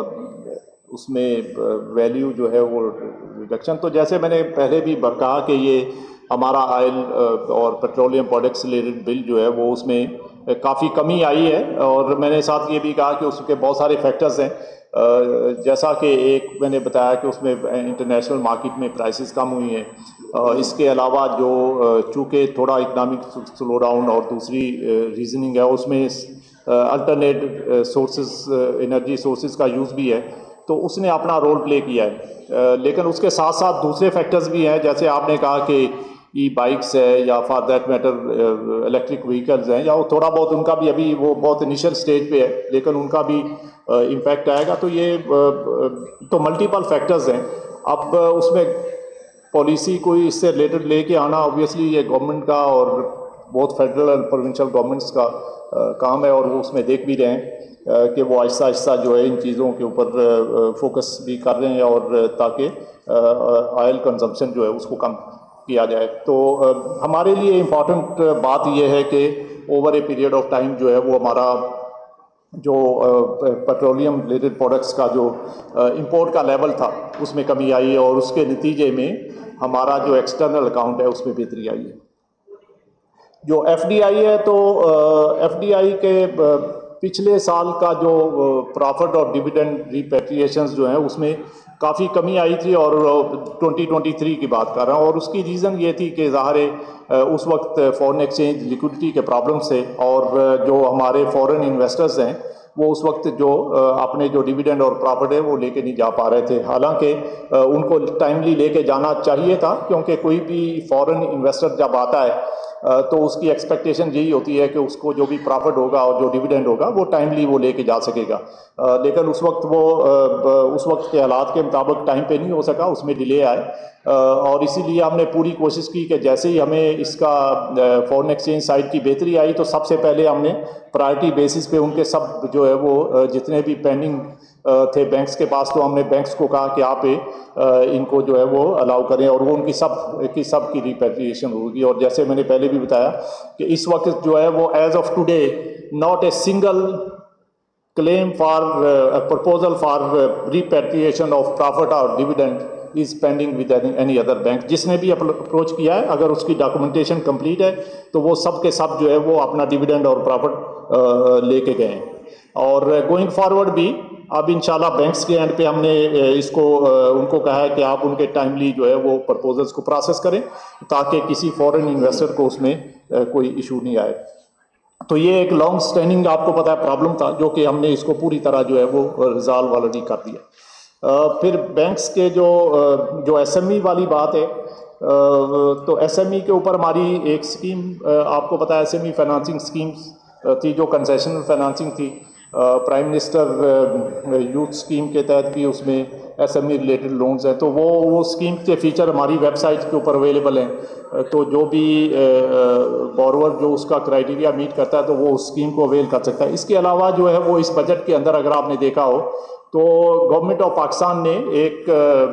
उसमें वैल्यू जो है वो रिडक्शन, तो जैसे मैंने पहले भी कहा कि ये हमारा ऑयल और पेट्रोलियम प्रोडक्ट्स रिलेटेड बिल जो है वो उसमें काफ़ी कमी आई है, और मैंने साथ ये भी कहा कि उसके बहुत सारे फैक्टर्स हैं। जैसा कि एक मैंने बताया कि उसमें इंटरनेशनल मार्केट में प्राइसेस कम हुई हैं। इसके अलावा जो चूँकि थोड़ा इकनॉमिक स्लो डाउन और दूसरी रीजनिंग है उसमें अल्टरनेट सोर्सेज एनर्जी सोर्सेज का यूज़ भी है, तो उसने अपना रोल प्ले किया है। लेकिन उसके साथ साथ दूसरे फैक्टर्स भी हैं, जैसे आपने कहा कि ई बाइक्स है या for that matter electric vehicles हैं, या वो थोड़ा बहुत उनका भी अभी वो बहुत इनिशियल स्टेज पे है लेकिन उनका भी इम्पैक्ट आएगा। तो ये तो मल्टीपल फैक्टर्स हैं। अब उसमें पॉलिसी कोई इससे रिलेटेड लेके आना ऑब्वियसली ये गवर्नमेंट का और बहुत फेडरल और प्रोविंशियल गवर्नमेंट्स का काम है, और वो उसमें देख भी रहे हैं कि वो आहिस्ता आहिस्ता जो है इन चीज़ों के ऊपर फोकस भी कर रहे हैं, और ताकि ऑयल कंजम्पशन जो है उसको कम किया जाए। तो हमारे लिए इम्पॉर्टेंट बात यह है कि over a period of time जो है वो हमारा जो पेट्रोलियम रिलेटेड प्रोडक्ट्स का जो इंपोर्ट का लेवल था उसमें कमी आई है, और उसके नतीजे में हमारा जो एक्सटर्नल अकाउंट है उसमें बेहतरी आई है। जो एफडीआई है, तो एफडीआई के पिछले साल का जो प्रॉफिट और डिविडेंड रिपेट्रिएशंस जो हैं उसमें काफ़ी कमी आई थी, और 2023 की बात कर रहा हूँ। और उसकी रीज़न ये थी कि ज़ाहिर उस वक्त फॉरेन एक्सचेंज लिक्विडिटी के प्रॉब्लम से, और जो हमारे फॉरेन इन्वेस्टर्स हैं वो उस वक्त जो अपने जो डिविडेंड और प्रॉफिट है वो लेके नहीं जा पा रहे थे। हालांकि उनको टाइमली लेके जाना चाहिए था, क्योंकि कोई भी फॉरेन इन्वेस्टर जब आता है तो उसकी एक्सपेक्टेशन यही होती है कि उसको जो भी प्रॉफिट होगा और जो डिविडेंड होगा वो टाइमली वो लेके जा सकेगा। लेकिन उस वक्त वो उस वक्त के हालात के मुताबिक टाइम पे नहीं हो सका, उसमें डिले आए, और इसीलिए हमने पूरी कोशिश की कि जैसे ही हमें इसका फॉरेन एक्सचेंज साइड की बेहतरी आई तो सबसे पहले हमने प्रायोरिटी बेसिस पे उनके सब जो है वो जितने भी पेंडिंग थे बैंक्स के पास, तो हमने बैंक्स को कहा कि आप इनको जो है वो अलाउ करें, और वो उनकी सब की रिपेट्रिएशन होगी। और जैसे मैंने पहले भी बताया कि इस वक्त जो है वो as of today not a single claim for a proposal for repatriation of profit or dividend is pending with any other bank। जिसने भी अप्रोच किया है अगर उसकी डॉक्यूमेंटेशन कंप्लीट है तो वो सब के सब जो है वो अपना डिविडेंड और प्रॉफिट लेके गए हैं। और गोइंग फॉरवर्ड भी अब इंशाल्लाह बैंक्स के एंड पे हमने इसको उनको कहा है कि आप उनके टाइमली जो है वो प्रपोजल्स को प्रोसेस करें ताकि किसी फॉरेन इन्वेस्टर को उसमें कोई इशू नहीं आए। तो ये एक लॉन्ग स्टैंडिंग आपको पता है प्रॉब्लम था, जो कि हमने इसको पूरी तरह जो है वो रिजॉल्व ऑलरेडी कर दिया। फिर बैंक्स के जो एसएमई वाली बात है, तो एसएमई के ऊपर हमारी एक स्कीम आपको पता है एसएमई फाइनेंसिंग स्कीम्स थी जो कंसेशनल फाइनेंसिंग थी। प्राइम मिनिस्टर यूथ स्कीम के तहत भी उसमें एसएमई रिलेटेड लोन्स हैं, तो वो स्कीम के फीचर हमारी वेबसाइट के ऊपर अवेलेबल हैं। तो जो भी बॉरोवर जो उसका क्राइटेरिया मीट करता है तो वो उस स्कीम को अवेल कर सकता है। इसके अलावा जो है वो इस बजट के अंदर अगर आपने देखा हो तो गवर्नमेंट ऑफ पाकिस्तान ने एक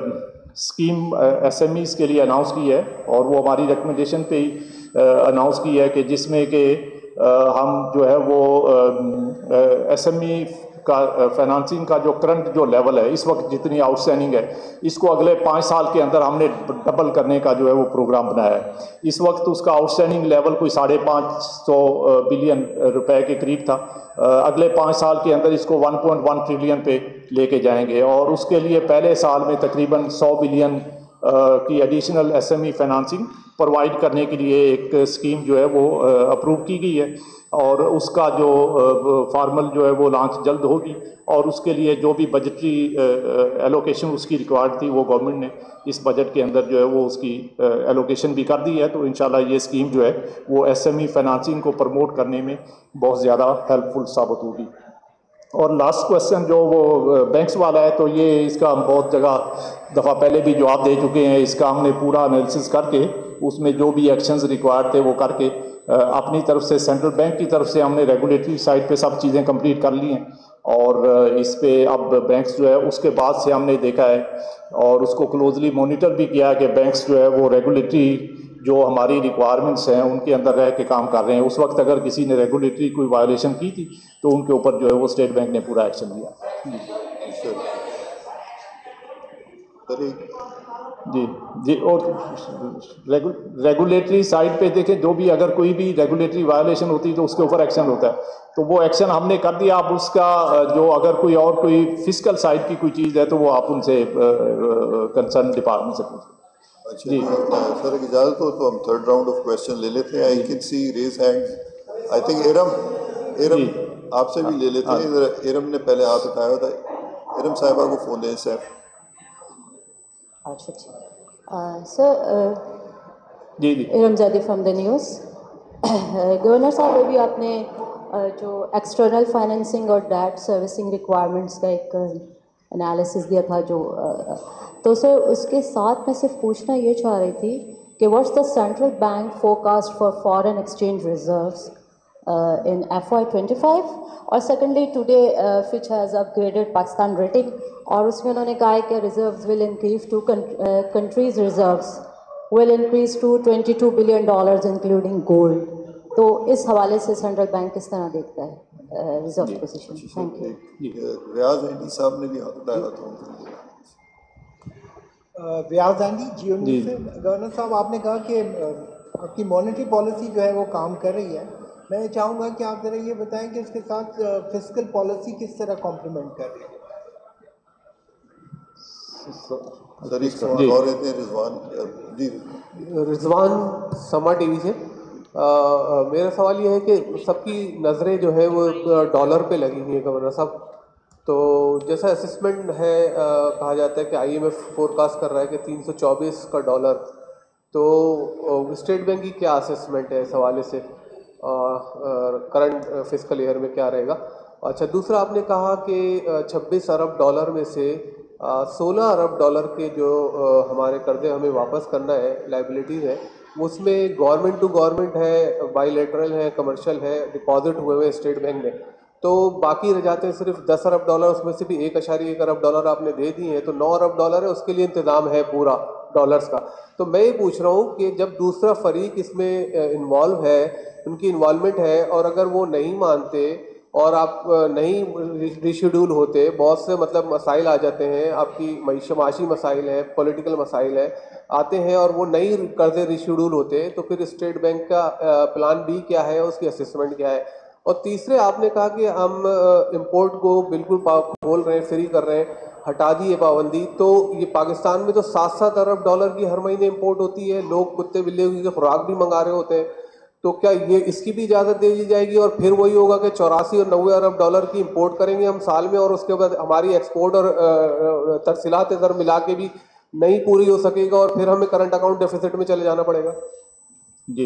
स्कीम एसएमईज़ के लिए अनाउंस की है, और वो हमारी रिकमेंडेशन पे ही अनाउंस की है कि जिसमें कि हम जो है वो एसएमई का फाइनेंसिंग का जो करंट जो लेवल है इस वक्त जितनी आउटस्टैंडिंग है, इसको अगले 5 साल के अंदर हमने डबल करने का जो है वो प्रोग्राम बनाया है। इस वक्त उसका आउटस्टैंडिंग लेवल कोई 550 बिलियन रुपए के करीब था। अगले 5 साल के अंदर इसको 1.1 ट्रिलियन पे लेके जाएंगे और उसके लिए पहले साल में तकरीबन 100 बिलियन की एडिशनल एसएमई फाइनेंसिंग प्रोवाइड करने के लिए एक स्कीम जो है वो अप्रूव की गई है और उसका जो फार्मल जो है वो लॉन्च जल्द होगी और उसके लिए जो भी बजटरी एलोकेशन उसकी रिक्वायर्ड थी वो गवर्नमेंट ने इस बजट के अंदर जो है वो उसकी एलोकेशन भी कर दी है। तो इंशाल्लाह ये स्कीम जो है वो एसएमई फाइनेंसिंग को प्रमोट करने में बहुत ज़्यादा हेल्पफुल साबित होगी। और लास्ट क्वेश्चन जो वो बैंक्स वाला है, तो ये इसका हम बहुत जगह दफ़ा पहले भी जवाब दे चुके हैं। इसका हमने पूरा एनालिसिस करके उसमें जो भी एक्शंस रिक्वायर्ड थे वो करके अपनी तरफ से सेंट्रल बैंक की तरफ से हमने रेगुलेटरी साइड पे सब चीज़ें कंप्लीट कर ली हैं और इस पे अब बैंक्स जो है उसके बाद से हमने देखा है और उसको क्लोजली मॉनिटर भी किया कि बैंक्स जो है वो रेगुलेटरी जो हमारी रिक्वायरमेंट्स हैं उनके अंदर रह के काम कर रहे हैं। उस वक्त अगर किसी ने रेगुलेटरी कोई वायलेशन की थी तो उनके ऊपर जो है वो स्टेट बैंक ने पूरा एक्शन लिया। जी जी। और रेगुलेटरी साइड पे देखें, जो भी अगर कोई भी रेगुलेटरी वायलेशन होती है तो उसके ऊपर एक्शन होता है, तो वो एक्शन हमने कर दिया। अब उसका जो अगर कोई और कोई फिजिकल साइड की कोई चीज़ है तो वो आप उनसे कंसर्न डिपार्टमेंट से पूछें। अच्छा जी सर, इजाज़त हो तो हम थर्ड राउंड ऑफ क्वेश्चन ले लेते हैं। I can see raise hand. I think Eram आपसे भी ले लेते हैं। एरम ने पहले हाथ उठाया था। एरम साहिबा को फ़ोन दें सर। अच्छा ठीक सर। जी जी। Eram Zadi from the news. Governor साहब, अभी आपने जो एक्सटर्नल फाइनेंसिंग और डेट सर्विसिंग रिक्वायरमेंट्स का एक एनालिसिस दिया था जो तो सर उसके साथ मैं सिर्फ पूछना ये चाह रही थी कि what's the central bank forecast for foreign exchange reserves in FY25 और secondly today Fitch has upgraded Pakistan rating और उसमें उन्होंने कहा है कि reserves will increase to countries reserves will increase to $22 billion including gold. तो इस हवाले से सेंट्रल बैंक किस तरह देखता है reserve position? Thank you. Riaz Andi साहब ने भी हाथ उठाया था। रियाज एंडी जियो न्यूज़ से। गवर्नर साहब, आपने कहा कि आपकी मॉनेटरी पॉलिसी जो है वो काम कर रही है। मैं चाहूँगा कि आप ज़रा ये बताएं कि इसके साथ फिस्कल पॉलिसी किस तरह कॉम्प्लीमेंट कर रही है। सर एक सवाल और है रिजवान जी। रिजवान समा टीवी से। मेरा सवाल ये है कि सबकी नज़रें जो है वो डॉलर पे लगी हुई है गवर्नर साहब। तो जैसा असेसमेंट है कहा जाता है कि IMF फोरकास्ट कर रहा है कि 324 का डॉलर। तो स्टेट बैंक की क्या असेसमेंट है इस हवाले से, करंट फिस्कल ईयर में क्या रहेगा? अच्छा, दूसरा आपने कहा कि 26 अरब डॉलर में से 16 अरब डॉलर के जो हमारे कर्जे हमें वापस करना है, लाइबिलिटीज़ है, उसमें गवर्नमेंट टू गवर्नमेंट है, बाईलेटरल है, कमर्शियल है, डिपॉजिट हुए हुए स्टेट बैंक में। तो बाकी रह जाते हैं सिर्फ 10 अरब डॉलर, उसमें से भी 1.1 अरब डॉलर आपने दे दिए हैं, तो 9 अरब डॉलर है, उसके लिए इंतज़ाम है पूरा डॉलर्स का। तो मैं ये पूछ रहा हूँ कि जब दूसरा फरीक इसमें इन्वॉल्व है, उनकी इन्वॉल्वमेंट है, और अगर वो नहीं मानते और आप नहीं रिशेड्यूल होते, बहुत से मतलब मसाइल आ जाते हैं, आपकी माशी मसाइल हैं, पॉलिटिकल मसाइल हैं आते हैं, और वो नई कर्जे रिशेड्यूल होते, तो फिर स्टेट बैंक का प्लान बी क्या है, उसकी असेसमेंट क्या है? और तीसरे आपने कहा कि हम इंपोर्ट को बिल्कुल खोल रहे हैं, फ्री कर रहे हैं, हटा दिए पाबंदी। तो ये पाकिस्तान में तो 7-7 अरब डॉलर की हर महीने इंपोर्ट होती है, लोग कुत्ते बिल्ली की खुराक भी मंगा रहे होते हैं, तो क्या ये इसकी भी इजाज़त दे दी जाएगी? और फिर वही होगा कि 84 और 90 अरब डॉलर की इंपोर्ट करेंगे हम साल में, और उसके बाद हमारी एक्सपोर्ट और तरसीलात इधर मिला के भी नहीं पूरी हो सकेगा, और फिर हमें करंट अकाउंट डेफिसिट में चले जाना पड़ेगा। जी।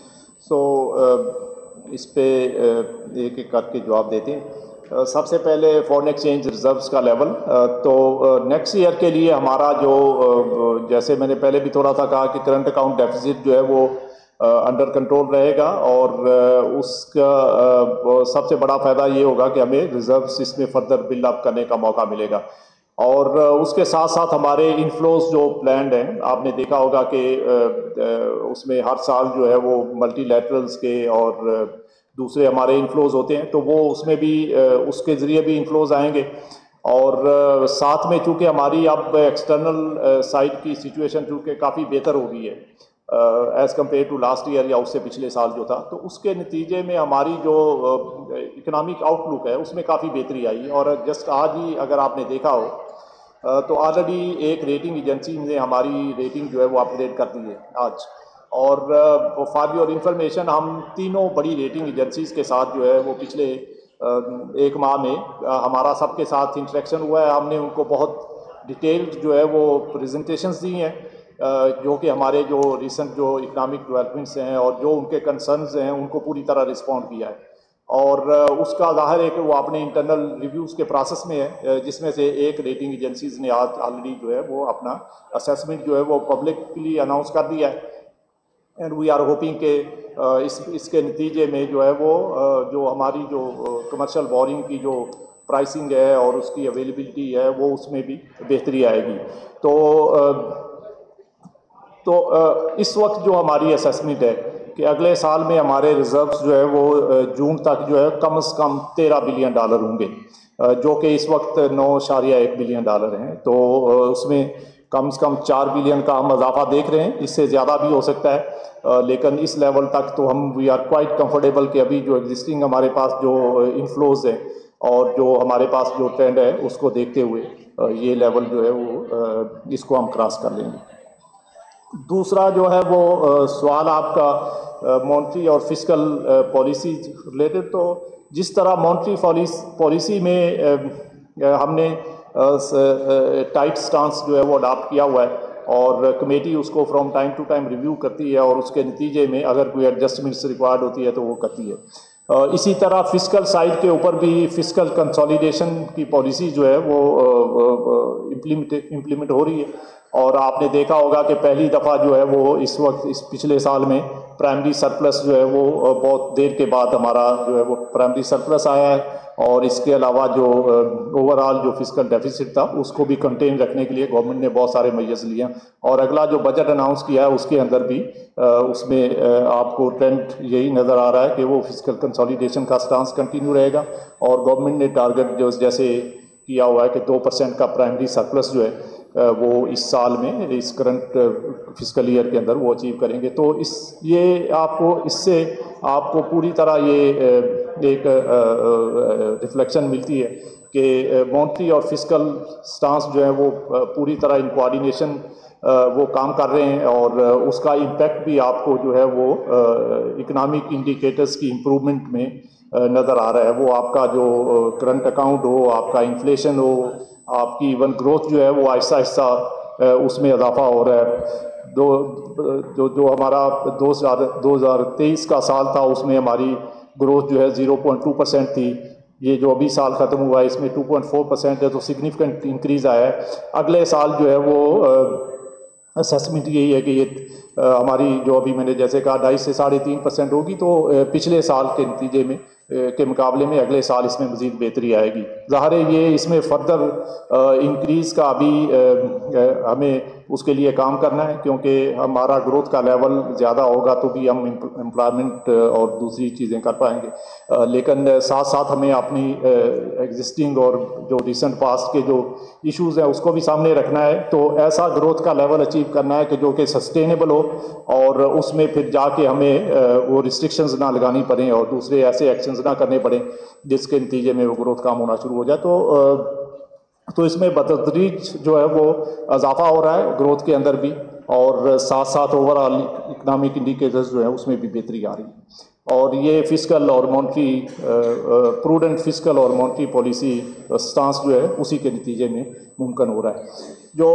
इस पे एक एक करके जवाब देते हैं। सबसे पहले फॉरेन एक्सचेंज रिजर्व्स का लेवल, तो नेक्स्ट ईयर के लिए हमारा जो जैसे मैंने पहले भी थोड़ा सा कहा कि करंट अकाउंट डेफिसिट जो है वो अंडर कंट्रोल रहेगा, और उसका सबसे बड़ा फ़ायदा ये होगा कि हमें रिजर्व्स इसमें फर्दर बिल्ड अप करने का मौका मिलेगा। और उसके साथ साथ हमारे इनफ्लोज जो प्लान्ड हैं, आपने देखा होगा कि उसमें हर साल जो है वो मल्टीलैटरल्स के और दूसरे हमारे इन्फ्लोज होते हैं, तो वो उसमें भी उसके ज़रिए भी इन्फ्लोज आएंगे। और साथ में चूँकि हमारी अब एक्सटर्नल साइड की सिचुएशन चूँकि काफ़ी बेहतर हो गई है as compared to last year या उससे पिछले साल जो था, तो उसके नतीजे में हमारी जो इकोनॉमिक आउटलुक है उसमें काफ़ी बेहतरी आई। और जस्ट आज ही अगर आपने देखा हो तो ऑलरेडी एक रेटिंग एजेंसी ने हमारी रेटिंग जो है वो अपग्रेड कर दी है आज। और फॉर योर इंफॉर्मेशन, हम तीनों बड़ी रेटिंग एजेंसीज़ के साथ जो है वो पिछले एक माह में हमारा सबके साथ इंटरेक्शन हुआ है। हमने उनको बहुत डिटेल्ड जो है वो प्रेजेंटेशंस दी हैं जो कि हमारे जो रिसेंट जो इकोनॉमिक डेवलपमेंट्स हैं और जो उनके कंसर्न्स हैं उनको पूरी तरह रिस्पॉन्ड किया है। और उसका ज़ाहिर है कि वो अपने इंटरनल रिव्यूज़ के प्रोसेस में है, जिसमें से एक रेटिंग एजेंसीज़ ने आज ऑलरेडी जो है वो अपना असेसमेंट जो है वो पब्लिकली अनाउंस कर दिया है। एंड वी आर होपिंग के इसके नतीजे में जो है वो जो हमारी जो कमर्शियल बोरिंग की जो प्राइसिंग है और उसकी अवेलेबिलिटी है वो उसमें भी बेहतरी आएगी। तो इस वक्त जो हमारी असेसमेंट है कि अगले साल में हमारे रिजर्व्स जो है वो जून तक जो है कम से कम $13 बिलियन होंगे, जो कि इस वक्त $9.1 बिलियन हैं। तो उसमें कम से कम $4 बिलियन का हम इजाफा देख रहे हैं, इससे ज़्यादा भी हो सकता है, लेकिन इस लेवल तक तो हम वी आर क्वाइट कंफर्टेबल कि अभी जो एग्जिस्टिंग हमारे पास जो इन्फ्लोज है और जो हमारे पास जो ट्रेंड है उसको देखते हुए ये लेवल जो है वो इसको हम क्रॉस कर लेंगे। दूसरा जो है वो सवाल आपका मॉनेटरी और फिस्कल पॉलिसी रिलेटेड, तो जिस तरह मॉनेटरी पॉलिसी में हमने टाइट स्टांस जो है वो अडॉप्ट किया हुआ है और कमेटी उसको from time to time review करती है और उसके नतीजे में अगर कोई एडजस्टमेंट्स रिक्वायर्ड होती है तो वो करती है। इसी तरह फिस्कल साइड के ऊपर भी फिस्कल कंसोलिडेशन की पॉलिसी जो है वो इम्प्लीमेंट हो रही है। और आपने देखा होगा कि पहली दफ़ा जो है वो इस वक्त इस पिछले साल में प्राइमरी सरप्लस जो है वो बहुत देर के बाद हमारा जो है वो प्राइमरी सरप्लस आया है। और इसके अलावा जो ओवरऑल जो फिस्कल डेफिसिट था उसको भी कंटेन रखने के लिए गवर्नमेंट ने बहुत सारे मेजर्स लिए हैं। और अगला जो बजट अनाउंस किया है उसके अंदर भी उसमें आपको ट्रेंड यही नज़र आ रहा है कि वो फिस्कल कंसोलिडेशन का स्टांस कंटिन्यू रहेगा। और गवर्नमेंट ने टारगेट जो जैसे किया हुआ है कि 2% का प्राइमरी सरप्लस जो है वो इस साल में इस करंट फिस्कल ईयर के अंदर वो अचीव करेंगे। तो इससे आपको पूरी तरह ये एक रिफ्लेक्शन मिलती है कि मॉनेटरी और फिस्कल स्टांस जो है वो पूरी तरह इन कोऑर्डिनेशन वो काम कर रहे हैं और उसका इम्पैक्ट भी आपको जो है वो इकोनॉमिक इंडिकेटर्स की इम्प्रूवमेंट में नज़र आ रहा है। वो आपका जो करंट अकाउंट हो, आपका इन्फ्लेशन हो, आपकी इवन ग्रोथ जो है वो आहिस्ता आहिस्ता उसमें इजाफा हो रहा है। जो हमारा 2023 का साल था उसमें हमारी ग्रोथ जो है 0.2% थी। ये जो अभी साल ख़त्म हुआ है इसमें 2.4% है, तो सिग्निफिकेंट इंक्रीज़ आया है। अगले साल जो है वो असेसमेंट यही है कि ये हमारी जो अभी मैंने जैसे कहा 2.5 से 3.5% होगी, तो पिछले साल के नतीजे में के मुकाबले में अगले साल इसमें मज़ीद बेहतरी आएगी। ज़ाहिर है ये इसमें फर्दर इंक्रीज़ का अभी हमें उसके लिए काम करना है, क्योंकि हमारा ग्रोथ का लेवल ज़्यादा होगा तो भी हम एम्प्लॉयमेंट और दूसरी चीज़ें कर पाएंगे। लेकिन साथ साथ हमें अपनी एग्जिस्टिंग और जो रिसेंट पास्ट के जो इश्यूज़ हैं उसको भी सामने रखना है। तो ऐसा ग्रोथ का लेवल अचीव करना है कि जो कि सस्टेनेबल हो और उसमें फिर जाके हमें वो रिस्ट्रिक्शंस ना लगानी पड़े और दूसरे ऐसे एक्शंस ना करने पड़े जिसके नतीजे में वो ग्रोथ काम होना शुरू हो जाए। तो इसमें बतदरीज जो है वो इजाफा हो रहा है ग्रोथ के अंदर भी, और साथ साथ ओवरऑल इकनॉमिक इंडिकेटर्स जो है उसमें भी बेहतरी आ रही है। और ये फिस्कल और मॉनेटरी प्रूडेंट फिस्कल और मॉनेटरी पॉलिसी स्टांस जो है उसी के नतीजे में मुमकिन हो रहा है।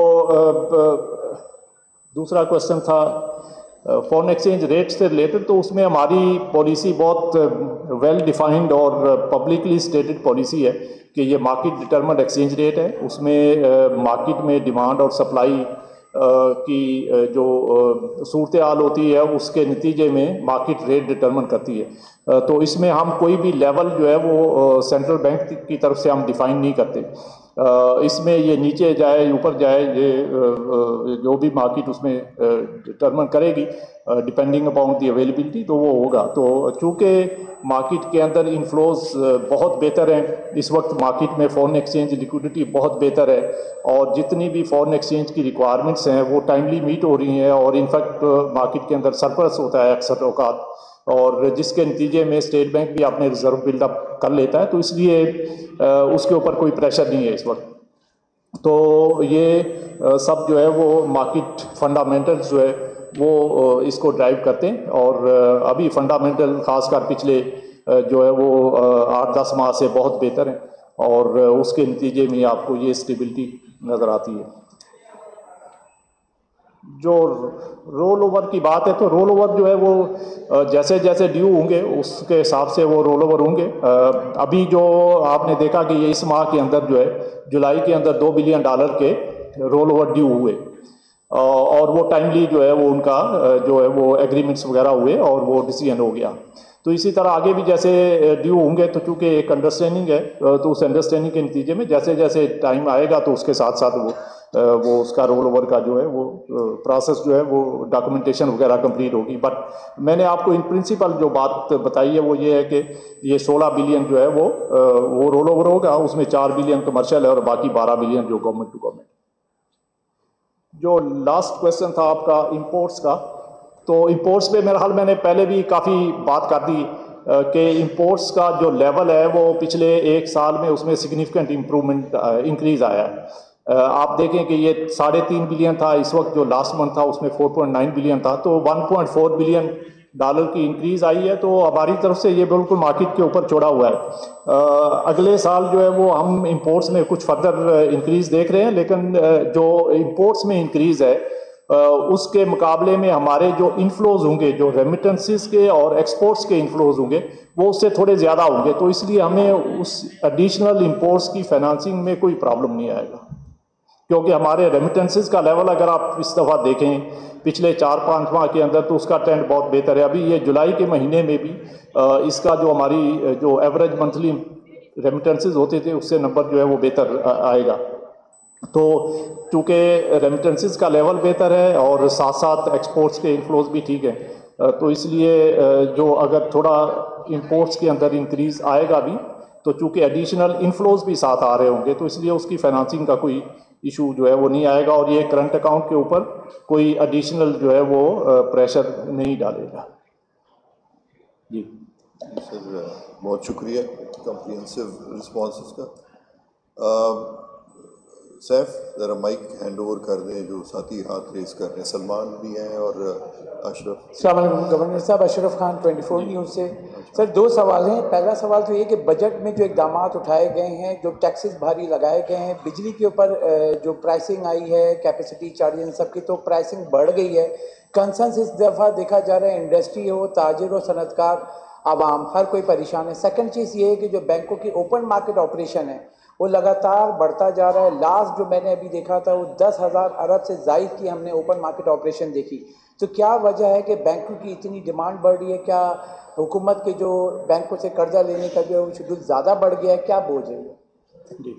जो दूसरा क्वेश्चन था फॉरेन एक्सचेंज रेट से रिलेटेड, तो उसमें हमारी पॉलिसी बहुत वेल डिफाइंड और पब्लिकली स्टेटेड पॉलिसी है कि ये मार्केट डिटरमिन्ड एक्सचेंज रेट है। उसमें मार्केट में डिमांड और सप्लाई की जो सूरत हाल होती है उसके नतीजे में मार्केट रेट डिटरमिन करती है। तो इसमें हम कोई भी लेवल जो है वो सेंट्रल बैंक की तरफ से हम डिफ़ाइन नहीं करते। इसमें ये नीचे जाए ऊपर जाए, ये जो भी मार्केट उसमें डिटरमिन करेगी डिपेंडिंग अपॉन दी अवेलेबिलिटी, तो वो होगा। तो चूँकि मार्केट के अंदर इनफ्लोज बहुत बेहतर हैं इस वक्त, मार्केट में फॉरेन एक्सचेंज लिक्विडिटी बहुत बेहतर है, और जितनी भी फॉरेन एक्सचेंज की रिक्वायरमेंट्स हैं वो टाइमली मीट हो रही हैं, और इनफैक्ट मार्केट के अंदर सरप्लस होता है अक्सर औकात, और जिसके नतीजे में स्टेट बैंक भी अपने रिजर्व बिल्डअप कर लेता है, तो इसलिए उसके ऊपर कोई प्रेशर नहीं है इस वक्त। तो ये सब जो है वो मार्केट फंडामेंटल्स जो है वो इसको ड्राइव करते हैं, और अभी फंडामेंटल खासकर पिछले जो है वो 8-10 माह से बहुत बेहतर हैं, और उसके नतीजे में आपको ये स्टेबिलिटी नज़र आती है। जो रोल ओवर की बात है, तो रोल ओवर जो है वो जैसे जैसे ड्यू होंगे उसके हिसाब से वो रोल ओवर होंगे। अभी जो आपने देखा कि ये इस माह के अंदर जो है जुलाई के अंदर $2 बिलियन के रोल ओवर ड्यू हुए, और वो टाइमली जो है वो उनका जो है वो एग्रीमेंट्स वगैरह हुए और वो डिसीजन हो गया। तो इसी तरह आगे भी जैसे ड्यू होंगे, तो चूँकि एक अंडरस्टैंडिंग है, तो उस अंडरस्टैंडिंग के नतीजे में जैसे जैसे टाइम आएगा तो उसके साथ साथ वो उसका रोल ओवर का जो है वो प्रोसेस जो है वो डॉक्यूमेंटेशन वगैरह कंप्लीट होगी। बट मैंने आपको इन प्रिंसिपल जो बात बताई है वो ये है कि ये 16 बिलियन जो है वो रोल ओवर होगा, उसमें 4 बिलियन कमर्शियल है और बाकी 12 बिलियन जो गवर्नमेंट टू गवर्नमेंट। जो लास्ट क्वेश्चन था आपका इंपोर्ट्स का, तो इंपोर्ट्स पे मेरा हाल मैंने पहले भी काफ़ी बात कर दी कि इंपोर्ट्स का जो लेवल है वो पिछले एक साल में उसमें सिग्निफिकेंट इम्प्रूवमेंट इंक्रीज़ आया है। आप देखें कि ये 3.5 बिलियन था, इस वक्त जो लास्ट मंथ था उसमें 4.9 बिलियन था, तो 1.4 बिलियन डॉलर की इंक्रीज़ आई है। तो हमारी तरफ से ये बिल्कुल मार्केट के ऊपर छोड़ा हुआ है। अगले साल जो है वो हम इंपोर्ट्स में कुछ फर्दर इंक्रीज़ देख रहे हैं, लेकिन जो इंपोर्ट्स में इंक्रीज़ है उसके मुकाबले में हमारे जो इनफ्लोज होंगे, जो रेमिटेंसेस के और एक्सपोर्ट्स के इनफ्लोज होंगे, वो उससे थोड़े ज़्यादा होंगे। तो इसलिए हमें उस एडिशनल इंपोर्ट्स की फाइनेंसिंग में कोई प्रॉब्लम नहीं आएगा, क्योंकि हमारे रेमिटेंसेस का लेवल अगर आप इस दफ़ा देखें पिछले 4-5 माह के अंदर तो उसका ट्रेंड बहुत बेहतर है। अभी ये जुलाई के महीने में भी इसका जो हमारी जो एवरेज मंथली रेमिटेंसेस होते थे उससे नंबर जो है वो बेहतर आएगा। तो चूँकि रेमिटेंसेस का लेवल बेहतर है और साथ साथ एक्सपोर्ट्स के इनफ्लोज भी ठीक हैं, तो इसलिए जो अगर थोड़ा इंपोर्ट्स के अंदर इंक्रीज़ आएगा भी, तो चूँकि एडिशनल इनफ्लोज भी साथ आ रहे होंगे, तो इसलिए उसकी फाइनेंसिंग का कोई इशू जो है वो नहीं आएगा, और ये करंट अकाउंट के ऊपर कोई एडिशनल जो है वो प्रेशर नहीं डालेगा। जी सर, बहुत शुक्रिया कॉम्प्रिहेंसिव रिस्पॉन्सेस का। सैफ ज़रा माइक हैंड ओवर कर दें, जो साथी हाथ रेस कर रहे हैं, सलमान भी हैं और अशरफ। अस्सलाम वालेकुम गवर्नर साहब, अशरफ खान 24 न्यूज़ से। सर 2 सवाल हैं। पहला सवाल तो ये कि बजट में जो इकदाम उठाए गए हैं, जो टैक्सेस भारी लगाए गए हैं, बिजली के ऊपर जो प्राइसिंग आई है, कैपेसिटी चार्ज, इन सब की तो प्राइसिंग बढ़ गई है। कंसर्न्स इस दफ़ा देखा जा रहा है, इंडस्ट्री हो, ताजिर हो, सनतकार, आवाम, हर कोई परेशान है। सेकंड चीज़ ये है कि जो बैंकों की ओपन मार्केट ऑपरेशन है वो लगातार बढ़ता जा रहा है। लास्ट जो मैंने अभी देखा था वो 10,000 अरब से ज़ायद की हमने ओपन मार्केट ऑपरेशन देखी। तो क्या वजह है कि बैंकों की इतनी डिमांड बढ़ रही है? क्या हुकूमत के जो बैंकों से कर्जा लेने का जो शेड्यूल ज़्यादा बढ़ गया है, क्या बोझ है? जी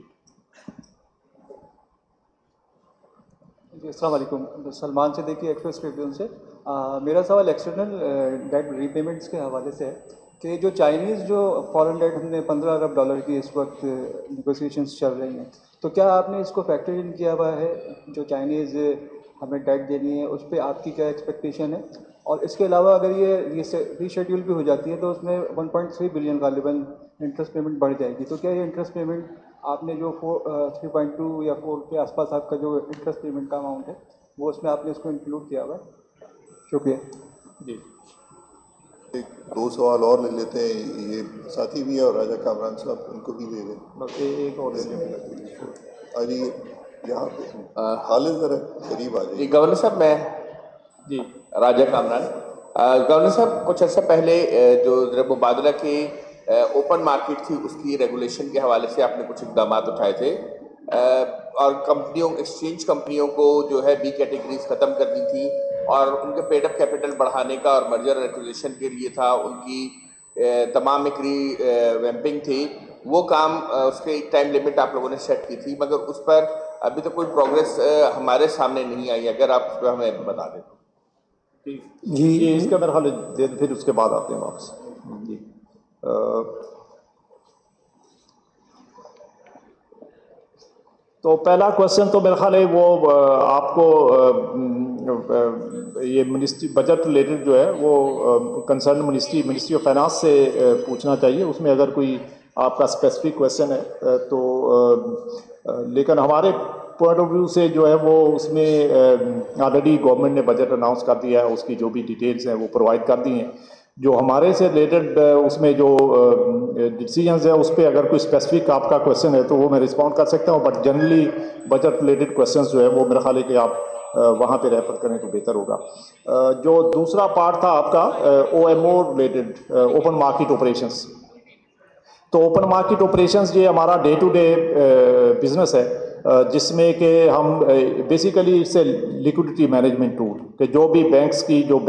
अस्सलाम वालेकुम, सलमान से देखिए एक्सप्रेस ट्रिब्यून से। मेरा सवाल एक्सटर्नल डेट रीपेमेंट्स के हवाले से है कि जो चाइनीज़ जो फॉरेन डेट हमने $15 अरब की इस वक्त नेगोशिएशंस चल रही हैं, तो क्या आपने इसको फैक्टर इन किया हुआ है? जो चाइनीज़ हमें डेट देनी है उस पर आपकी क्या एक्सपेक्टेशन है? और इसके अलावा अगर ये रीशेड्यूल भी हो जाती है तो उसमें 1.3 बिलियन गालिबन इंटरेस्ट पेमेंट बढ़ जाएगी। तो क्या ये इंटरेस्ट पेमेंट आपने जो 3.2 या 4 के आसपास आपका जो इंटरेस्ट पेमेंट का अमाउंट है वो उसमें आपने इसको इंक्लूड किया हुआ है? शुक्रिया जी। एक 2 सवाल और ले लेते हैं, ये साथी भी है और राजा कामरान साहब, उनको भी दे दें। बस एक और अरे यहाँ पे खालिद ज़रा करीब आ जाइए। गवर्नर साहब, मैं जी राजा कामरान। गवर्नर साहब, कुछ अर्सा पहले जो ज़रा मुबादला की ओपन मार्केट थी उसकी रेगुलेशन के हवाले से आपने कुछ इक़दाम उठाए थे, और कंपनियों, एक्सचेंज कंपनियों को जो है बी कैटेगरीज ख़त्म करनी थी और उनके पेड अप कैपिटल बढ़ाने का और मर्जर एक्विजिशन के लिए था, उनकी तमाम एक रीवैम्पिंग थी। वो काम उसके एक टाइम लिमिट आप लोगों ने सेट की थी, मगर उस पर अभी तो कोई प्रोग्रेस हमारे सामने नहीं आई। अगर आप उस पर हमें बता दें जी। ये इसका मेरा ख्याल दे, फिर उसके बाद आते हैं वापस जी। तो पहला क्वेश्चन तो मेरा ख्याल है वो आपको ये मिनिस्ट्री बजट रिलेटेड जो है वो कंसर्न मिनिस्ट्री ऑफ फाइनेंस से पूछना चाहिए। उसमें अगर कोई आपका स्पेसिफिक क्वेश्चन है तो लेकिन हमारे पॉइंट ऑफ व्यू से जो है वो उसमें ऑलरेडी गवर्नमेंट ने बजट अनाउंस कर दिया है, उसकी जो भी डिटेल्स हैं वो प्रोवाइड कर दी हैं। जो हमारे से रिलेटेड उसमें जो डिसीजंस है उस पर अगर कोई स्पेसिफिक आपका क्वेश्चन है तो वो मैं रिस्पॉन्ड कर सकता हूँ, but generally budget related questions जो है वो मेरा ख्याल है कि आप वहाँ पे रेफर करें तो बेहतर होगा। जो दूसरा पार्ट था आपका OMO related open market operations, तो ओपन मार्केट ऑपरेशंस ये हमारा डे टू डे बिजनेस है, जिसमें कि हम basically it's a liquidity management tool कि जो भी बैंक्स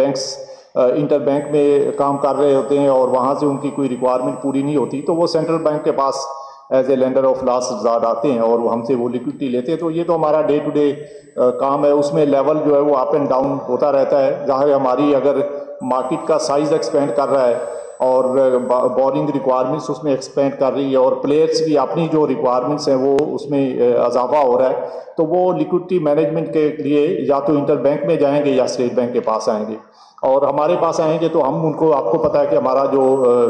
इंटर बैंक में काम कर रहे होते हैं और वहाँ से उनकी कोई रिक्वायरमेंट पूरी नहीं होती तो वो सेंट्रल बैंक के पास as a lender of last resort आते हैं और वो हमसे वो लिक्विडिटी लेते हैं। तो ये तो हमारा डे टू डे काम है, उसमें लेवल जो है वो अप एंड डाउन होता रहता है। जहाँ हमारी अगर मार्केट का साइज एक्सपेंड कर रहा है और बोरिंग रिक्वायरमेंट्स उसमें एक्सपेंड कर रही है और प्लेयर्स भी अपनी जो रिक्वायरमेंट्स हैं वो उसमें इजाफा हो रहा है, तो वो लिक्विडिटी मैनेजमेंट के लिए या तो इंटर बैंक में जाएंगे या स्टेट बैंक के पास आएंगे। और हमारे पास आएंगे तो हम उनको, आपको पता है कि हमारा जो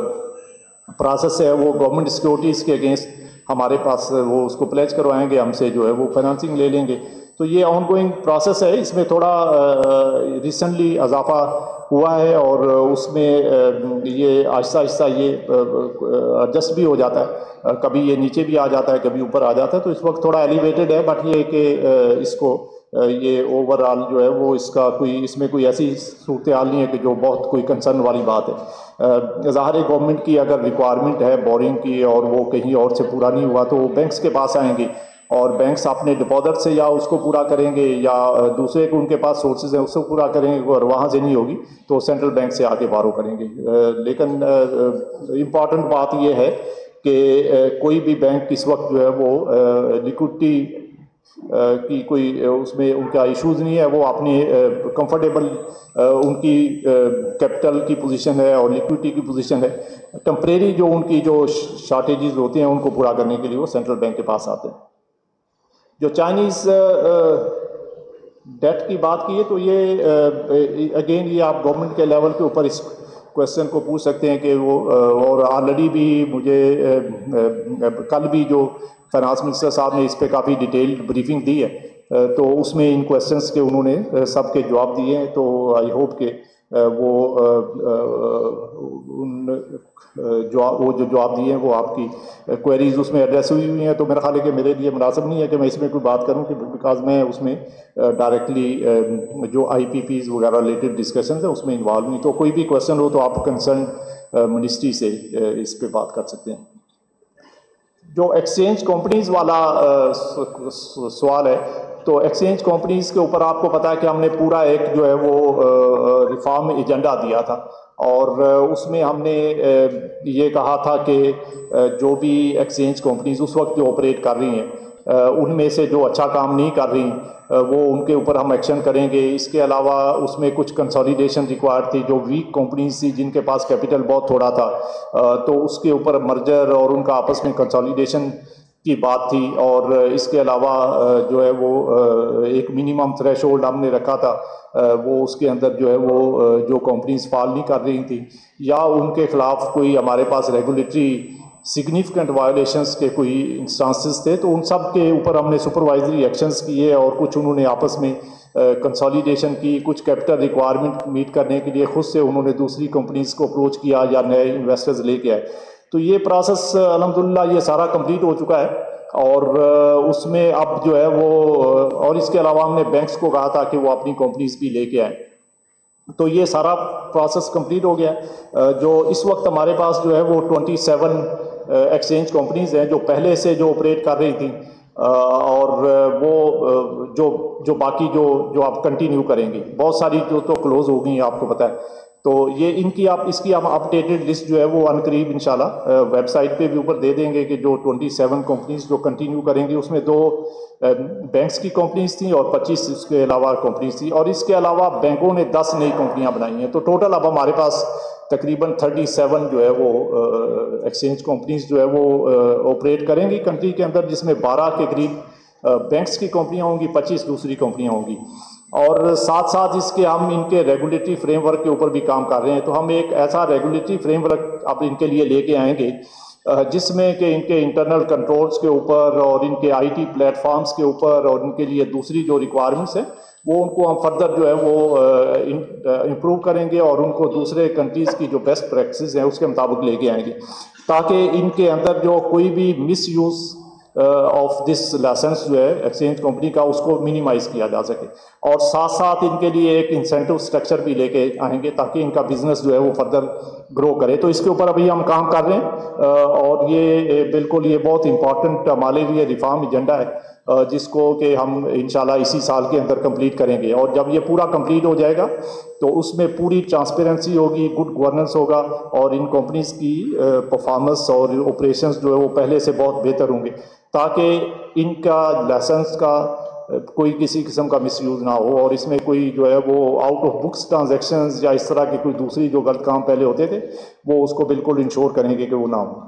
प्रोसेस है वो गवर्नमेंट सिक्योरिटीज़ के अगेंस्ट हमारे पास वो उसको प्लेज करवाएंगे, हमसे जो है वो फाइनेंसिंग ले लेंगे। तो ये ऑनगोइंग प्रोसेस है, इसमें थोड़ा रिसेंटली इजाफा हुआ है और उसमें ये आहिस्ता आहिस्ता ये एडजस्ट भी हो जाता है, कभी ये नीचे भी आ जाता है कभी ऊपर आ जाता है। तो इस वक्त थोड़ा एलिवेटेड है, बट ये कि इसको ये ओवरऑल जो है वो इसका इसमें कोई ऐसी सूरत हाल नहीं है कि जो बहुत कोई कंसर्न वाली बात है। ज़ाहिर गवर्नमेंट की अगर रिक्वायरमेंट है बोरिंग की और वो कहीं और से पूरा नहीं हुआ तो वो बैंक्स के पास आएंगे और बैंक्स अपने डिपॉजिट से या उसको पूरा करेंगे या दूसरे को उनके पास सोर्सेज हैं उसको पूरा करेंगे, और वहाँ से नहीं होगी तो सेंट्रल बैंक से आके बारो करेंगे। लेकिन इम्पॉर्टेंट बात ये है कि कोई भी बैंक इस वक्त जो है वो लिक्विडिटी की कोई उसमें उनका इश्यूज़ नहीं है, वो अपनी कंफर्टेबल उनकी कैपिटल की पोजीशन है और लिक्विडिटी की पोजीशन है। टेम्परेरी जो उनकी जो शॉर्टेजेस होती हैं उनको पूरा करने के लिए वो सेंट्रल बैंक के पास आते हैं। जो चाइनीज़ डेट की बात की है तो ये अगेन ये आप गवर्नमेंट के लेवल के ऊपर इस क्वेश्चन को पूछ सकते हैं कि वो, और ऑलरेडी भी मुझे कल भी जो फाइनेंस मिनिस्टर साहब ने इस पे काफ़ी डिटेल्ड ब्रीफिंग दी है, तो उसमें इन क्वेश्चंस के उन्होंने सबके जवाब दिए हैं। तो आई होप कि वो जो जवाब दिए हैं वो आपकी क्वेरीज उसमें एड्रेस हुई हैं। तो मेरा ख्याल है कि मेरे लिए मुनासिब नहीं है कि मैं इसमें कोई बात करूं, कि बिकॉज मैं उसमें डायरेक्टली जो IPPs वगैरह रिलेटेड डिस्कशन है उसमें इन्वॉल्व नहीं। तो कोई भी क्वेश्चन हो तो आप कंसर्न मिनिस्ट्री से इस पर बात कर सकते हैं। जो एक्सचेंज कंपनीज वाला सवाल है, तो एक्सचेंज कंपनीज के ऊपर आपको पता है कि हमने पूरा एक जो है वो रिफॉर्म एजेंडा दिया था और उसमें हमने ये कहा था कि जो भी एक्सचेंज कंपनीज उस वक्त जो ऑपरेट कर रही हैं उनमें से जो अच्छा काम नहीं कर रही वो उनके ऊपर हम एक्शन करेंगे। इसके अलावा उसमें कुछ कंसोलिडेशन रिक्वायर्ड थी, जो वीक कंपनीज थी जिनके पास कैपिटल बहुत थोड़ा था, तो उसके ऊपर मर्जर और उनका आपस में कंसोलिडेशन की बात थी। और इसके अलावा जो है वो एक मिनिमम थ्रेशोल्ड हमने रखा था, वो उसके अंदर जो है वो जो कंपनीज फॉल नहीं कर रही थी या उनके खिलाफ कोई हमारे पास रेगुलेटरी सिग्निफिकेंट वायलेशंस के कोई इंस्टांसेस थे, तो उन सब के ऊपर हमने सुपरवाइजरी एक्शंस किए और कुछ उन्होंने आपस में कंसोलिडेशन की, कुछ कैपिटल रिक्वायरमेंट मीट करने के लिए खुद से उन्होंने दूसरी कंपनीज को अप्रोच किया या नए इन्वेस्टर्स लेके आए। तो ये प्रोसेस अल्हम्दुलिल्लाह ये सारा कंप्लीट हो चुका है और उसमें अब जो है वो, और इसके अलावा हमने बैंक्स को कहा था कि वो अपनी कंपनीज भी लेके आए, तो ये सारा प्रोसेस कंप्लीट हो गया। जो इस वक्त हमारे पास जो है वो 27 एक्सचेंज कंपनीज हैं जो पहले से जो ऑपरेट कर रही थी, और वो जो बाकी जो आप कंटिन्यू करेंगी, बहुत सारी जो तो क्लोज हो गई आपको पता है। तो ये इसकी हम अपडेटेड लिस्ट जो है वो अनकरीब इंशाल्लाह वेबसाइट पे भी ऊपर दे देंगे कि जो 27 कंपनीज जो कंटिन्यू करेंगी, उसमें 2 बैंक्स की कंपनीज थी और 25 इसके अलावा कंपनीज थी, और इसके अलावा बैंकों ने 10 नई कंपनियां बनाई हैं। तो टोटल अब हमारे पास तकरीबन 37 जो है वो एक्सचेंज कंपनीज जो है वो ऑपरेट करेंगी कंट्री के अंदर, जिसमें 12 के करीब बैंक्स की कंपनियां होंगी, 25 दूसरी कंपनियां होंगी। और साथ साथ इसके हम इनके रेगुलेटरी फ्रेमवर्क के ऊपर भी काम कर रहे हैं। तो हम एक ऐसा रेगुलेटरी फ्रेमवर्क अब इनके लिए लेके आएंगे जिसमें कि इनके इंटरनल कंट्रोल्स के ऊपर और इनके आईटी प्लेटफॉर्म्स के ऊपर और इनके लिए दूसरी जो रिक्वायरमेंट्स हैं वो उनको हम फर्दर जो है वो इम्प्रूव करेंगे और उनको दूसरे कंट्रीज़ की जो बेस्ट प्रैक्टिस हैं उसके मुताबिक लेके आएंगे, ताकि इनके अंदर जो कोई भी misuse of this licence जो है एक्सचेंज कंपनी का उसको मिनिमाइज़ किया जा सके। और साथ साथ इनके लिए एक इंसेंटिव स्ट्रक्चर भी लेके आएंगे ताकि इनका बिजनेस जो है वो फर्दर ग्रो करे। तो इसके ऊपर अभी हम काम कर रहे हैं और ये बिल्कुल ये बहुत इंपॉर्टेंट हमारे लिए रिफॉर्म एजेंडा है जिसको कि हम इंशाल्लाह इसी साल के अंदर कंप्लीट करेंगे। और जब ये पूरा कंप्लीट हो जाएगा तो उसमें पूरी ट्रांसपेरेंसी होगी, गुड गवर्नेंस होगा और इन कंपनीज की परफॉर्मेंस और ऑपरेशंस जो है वो पहले से बहुत बेहतर होंगे, ताकि इनका लाइसेंस का कोई किसी किस्म का मिसयूज़ ना हो और इसमें कोई जो है वो आउट ऑफ बुक्स ट्रांजैक्शंस या इस तरह की कोई दूसरी जो गलत काम पहले होते थे वो उसको बिल्कुल इंश्योर करेंगे कि वो ना हो।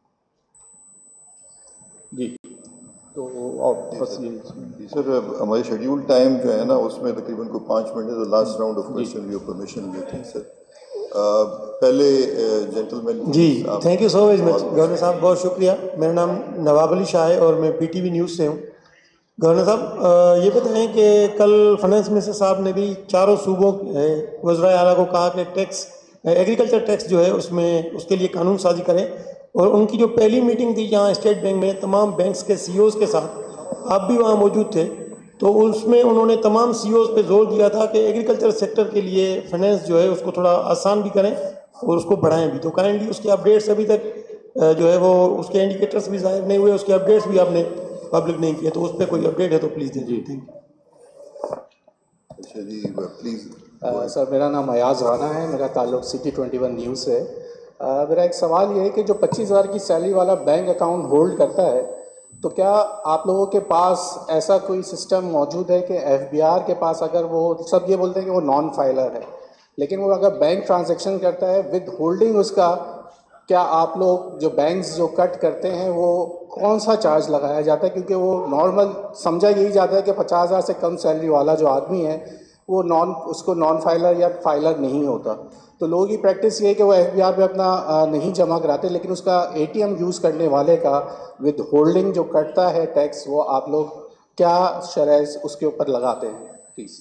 जी तो और बस ये सर हमारी शेड्यूल टाइम जो है ना उसमें तकरीबन कोई 5 मिनट है, तो last round of question your permission लेते हैं सर। पहले जेंटलमैन जी, thank you so much governor साहब, बहुत शुक्रिया। मेरा नाम नवाब अली शाह है और मैं पीटीवी न्यूज़ से हूँ। गवर्नर साहब ये बताएं कि कल फाइनेंस मिनिस्टर साहब ने भी चारों सूबों वज़राए आला को कहा कि टैक्स एग्रीकल्चर टैक्स जो है उसमें उसके लिए कानून साजी करें, और उनकी जो पहली मीटिंग थी जहाँ स्टेट बैंक में तमाम बैंक्स के सीईओज़ के साथ, आप भी वहाँ मौजूद थे, तो उसमें उन्होंने तमाम सीईओज़ पे जोर दिया था कि एग्रीकल्चर सेक्टर के लिए फाइनेंस जो है उसको थोड़ा आसान भी करें और उसको बढ़ाएं भी। तो काइंडली उसके अपडेट्स अभी तक जो है वो उसके इंडिकेटर्स भी ज़ाहिर नहीं हुए, उसके अपडेट्स भी आपने पब्लिक नहीं किए, तो उस पर कोई अपडेट है तो प्लीज़ दीजिए। Thank you. अच्छा जी प्लीज़। सर मेरा नाम अयाज राना है, मेरा ताल्लुक सिटी 21 न्यूज़ से। मेरा एक सवाल ये है कि जो 25,000 की सैलरी वाला बैंक अकाउंट होल्ड करता है, तो क्या आप लोगों के पास ऐसा कोई सिस्टम मौजूद है कि एफबीआर के पास, अगर वो सब ये बोलते हैं कि वो नॉन फाइलर है, लेकिन वो अगर बैंक ट्रांजैक्शन करता है विद होल्डिंग उसका, क्या आप लोग जो बैंक्स जो कट करते हैं वो कौन सा चार्ज लगाया जाता है? क्योंकि वो नॉर्मल समझा यही जाता है कि 50,000 से कम सैलरी वाला जो आदमी है वो उसको नॉन फाइलर या फाइलर नहीं होता। तो लोगों की प्रैक्टिस ये है कि वो एफबीआर में अपना नहीं जमा कराते, लेकिन उसका एटीएम यूज़ करने वाले का विद होल्डिंग जो कटता है टैक्स, वो आप लोग क्या शरह उसके ऊपर लगाते हैं प्लीज़?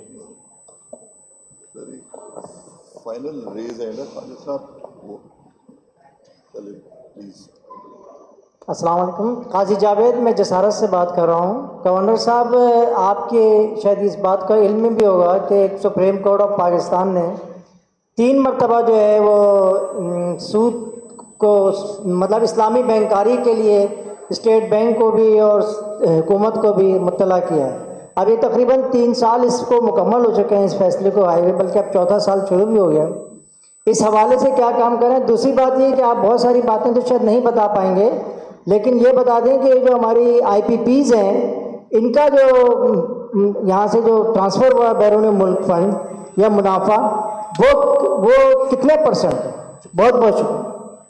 फाइनल रेज है ना खालिद साहब, वो चलिए प्लीज़। अस्सलाम वालेकुम, काजी जावेद, मैं जसारत से बात कर रहा हूँ। गवर्नर साहब, आपके शायद इस बात का इल्म भी होगा कि सुप्रीम कोर्ट ऑफ पाकिस्तान ने 3 मरतबा जो है वो सूद को मतलब इस्लामी बैंकारी के लिए स्टेट बैंक को भी और हुकूमत को भी मुत्तला किया है। अब ये तकरीबन 3 साल इसको मुकम्मल हो चुके हैं इस फैसले को आए हुए, बल्कि अब 4था साल शुरू भी हो गया। इस हवाले से क्या काम करें? दूसरी बात ये कि आप बहुत सारी बातें तो शायद नहीं बता पाएंगे, लेकिन ये बता दें कि जो हमारी IPPs हैं इनका जो यहाँ से जो ट्रांसफ़र हुआ बैरून मुल्क फंड या मुनाफा वो कितने % है? बहुत बहुत शुक्रिया।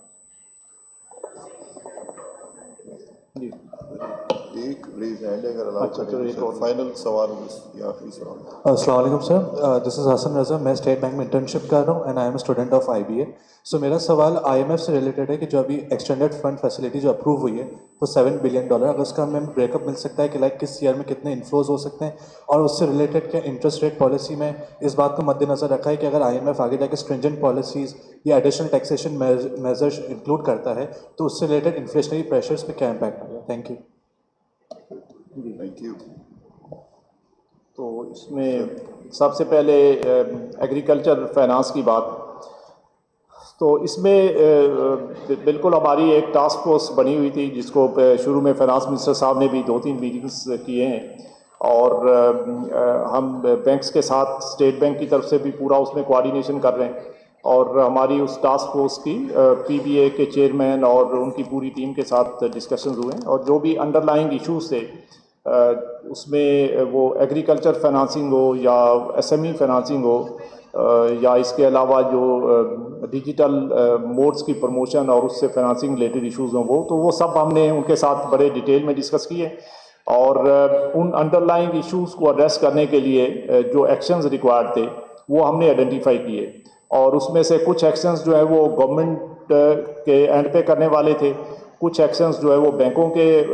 एक रेज हैंड अगर अलाउ करें, फाइनल सवाल या आखिरी सवाल। अस्सलाम वालेकुम sir, this is Hasan Raza, मैं स्टेट बैंक में इंटर्नशिप कर रहा हूँ and I am student of IBA। So मेरा सवाल IMF से रिलेटेड है कि जो अभी एक्सटेंडेड फंड फैसिलिटी जो अप्रूव हुई है वो $7 बिलियन, अगर उसका हमें ब्रेकअप मिल सकता है कि लाइक किस ईयर में कितने इन्फ्लोज हो सकते हैं, और उससे रिलेटेड क्या इंटरेस्ट रेट पॉलिसी में इस बात को मद्देनज़र रखा है कि अगर IMF आगे जाके स्ट्रिंजेंट पॉलिसीज़ या एडिशनल टैक्सेशन मेजर्स इंक्लूड करता है तो उससे रिलेटेड इन्फ्लेशनरी प्रेशर्स पे क्या इम्पैक्ट आएगा? Thank you. Thank you. तो इसमें सबसे पहले एग्रीकल्चर फाइनेंस की बात, तो इसमें बिल्कुल हमारी एक टास्क फोर्स बनी हुई थी, जिसको शुरू में फाइनेंस मिनिस्टर साहब ने भी 2-3 मीटिंग्स किए हैं, और हम बैंक्स के साथ स्टेट बैंक की तरफ से भी पूरा उसमें कोऑर्डिनेशन कर रहे हैं, और हमारी उस टास्क फोर्स की पीबीए के चेयरमैन और उनकी पूरी टीम के साथ डिस्कशन हुए हैं, और जो भी अंडरलाइंग इश्यूज थे उसमें वो एग्रीकल्चर फाइनेंसिंग हो या एसएमई फाइनेंसिंग हो या इसके अलावा जो डिजिटल मोड्स की प्रमोशन और उससे फाइनेंसिंग रिलेटेड इश्यूज हों वो सब हमने उनके साथ बड़े डिटेल में डिस्कस किए, और उन अंडरलाइंग इश्यूज को एड्रेस करने के लिए जो एक्शंस रिक्वायर्ड थे वो हमने आइडेंटिफाई किए, और उसमें से कुछ एक्शंस जो है वो गवर्नमेंट के एंड पे करने वाले थे, कुछ एक्शंस जो है वो बैंकों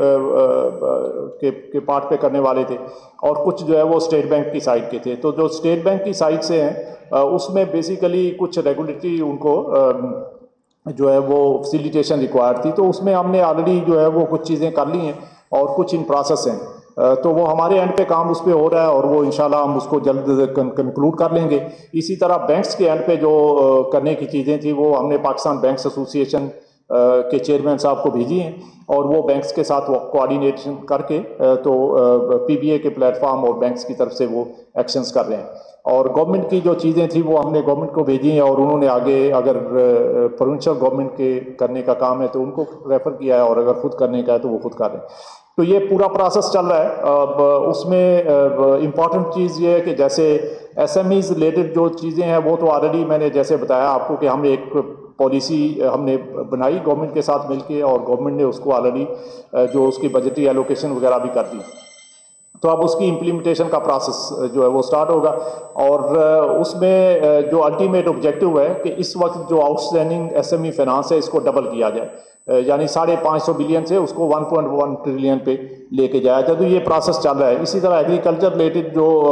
के पार्ट पे करने वाले थे, और कुछ जो है वो स्टेट बैंक की साइड के थे। तो जो स्टेट बैंक की साइड से हैं उसमें बेसिकली कुछ रेगुलेटरी उनको जो है वो फैसिलिटेशन रिक्वायर्ड थी, तो उसमें हमने ऑलरेडी जो है वो कुछ चीज़ें कर ली हैं और कुछ इन प्रोसेस हैं, तो वो हमारे एंड पे काम उस पर हो रहा है, और वो इंशाल्लाह हम उसको जल्द कंक्लूड कर लेंगे। इसी तरह बैंक्स के एंड पे जो करने की चीज़ें थी वो हमने पाकिस्तान बैंक्स एसोसिएशन के चेयरमैन साहब को भेजी हैं, और वो बैंक्स के साथ वो कोऑर्डिनेशन करके तो पीबीए के प्लेटफॉर्म और बैंक्स की तरफ से वो एक्शंस कर रहे हैं, और गवर्नमेंट की जो चीज़ें थी वो हमने गवर्नमेंट को भेजी हैं, और उन्होंने आगे अगर प्रोविंशियल गवर्नमेंट के करने का काम है तो उनको रेफ़र किया है, और अगर खुद करने का है तो वो खुद कर रहे हैं। तो ये पूरा प्रोसेस चल रहा है। अब उसमें इम्पॉर्टेंट चीज़ ये है कि जैसे एसएमईज रिलेटेड जो चीज़ें हैं वो तो ऑलरेडी मैंने जैसे बताया आपको कि हमने एक पॉलिसी हमने बनाई गवर्नमेंट के साथ मिलके, और गवर्नमेंट ने उसको ऑलरेडी जो उसकी बजटरी एलोकेशन वगैरह भी कर दी, तो अब उसकी इम्प्लीमेंटेशन का प्रोसेस जो है वो स्टार्ट होगा, और उसमें जो अल्टीमेट ऑब्जेक्टिव है कि इस वक्त जो आउटस्टैंडिंग एसएमई फाइनेंस है इसको डबल किया जाए, यानी 550 बिलियन से उसको 1.1 ट्रिलियन पे लेके जाया जाए, तो ये प्रोसेस चल रहा है। इसी तरह एग्रीकल्चर रिलेटेड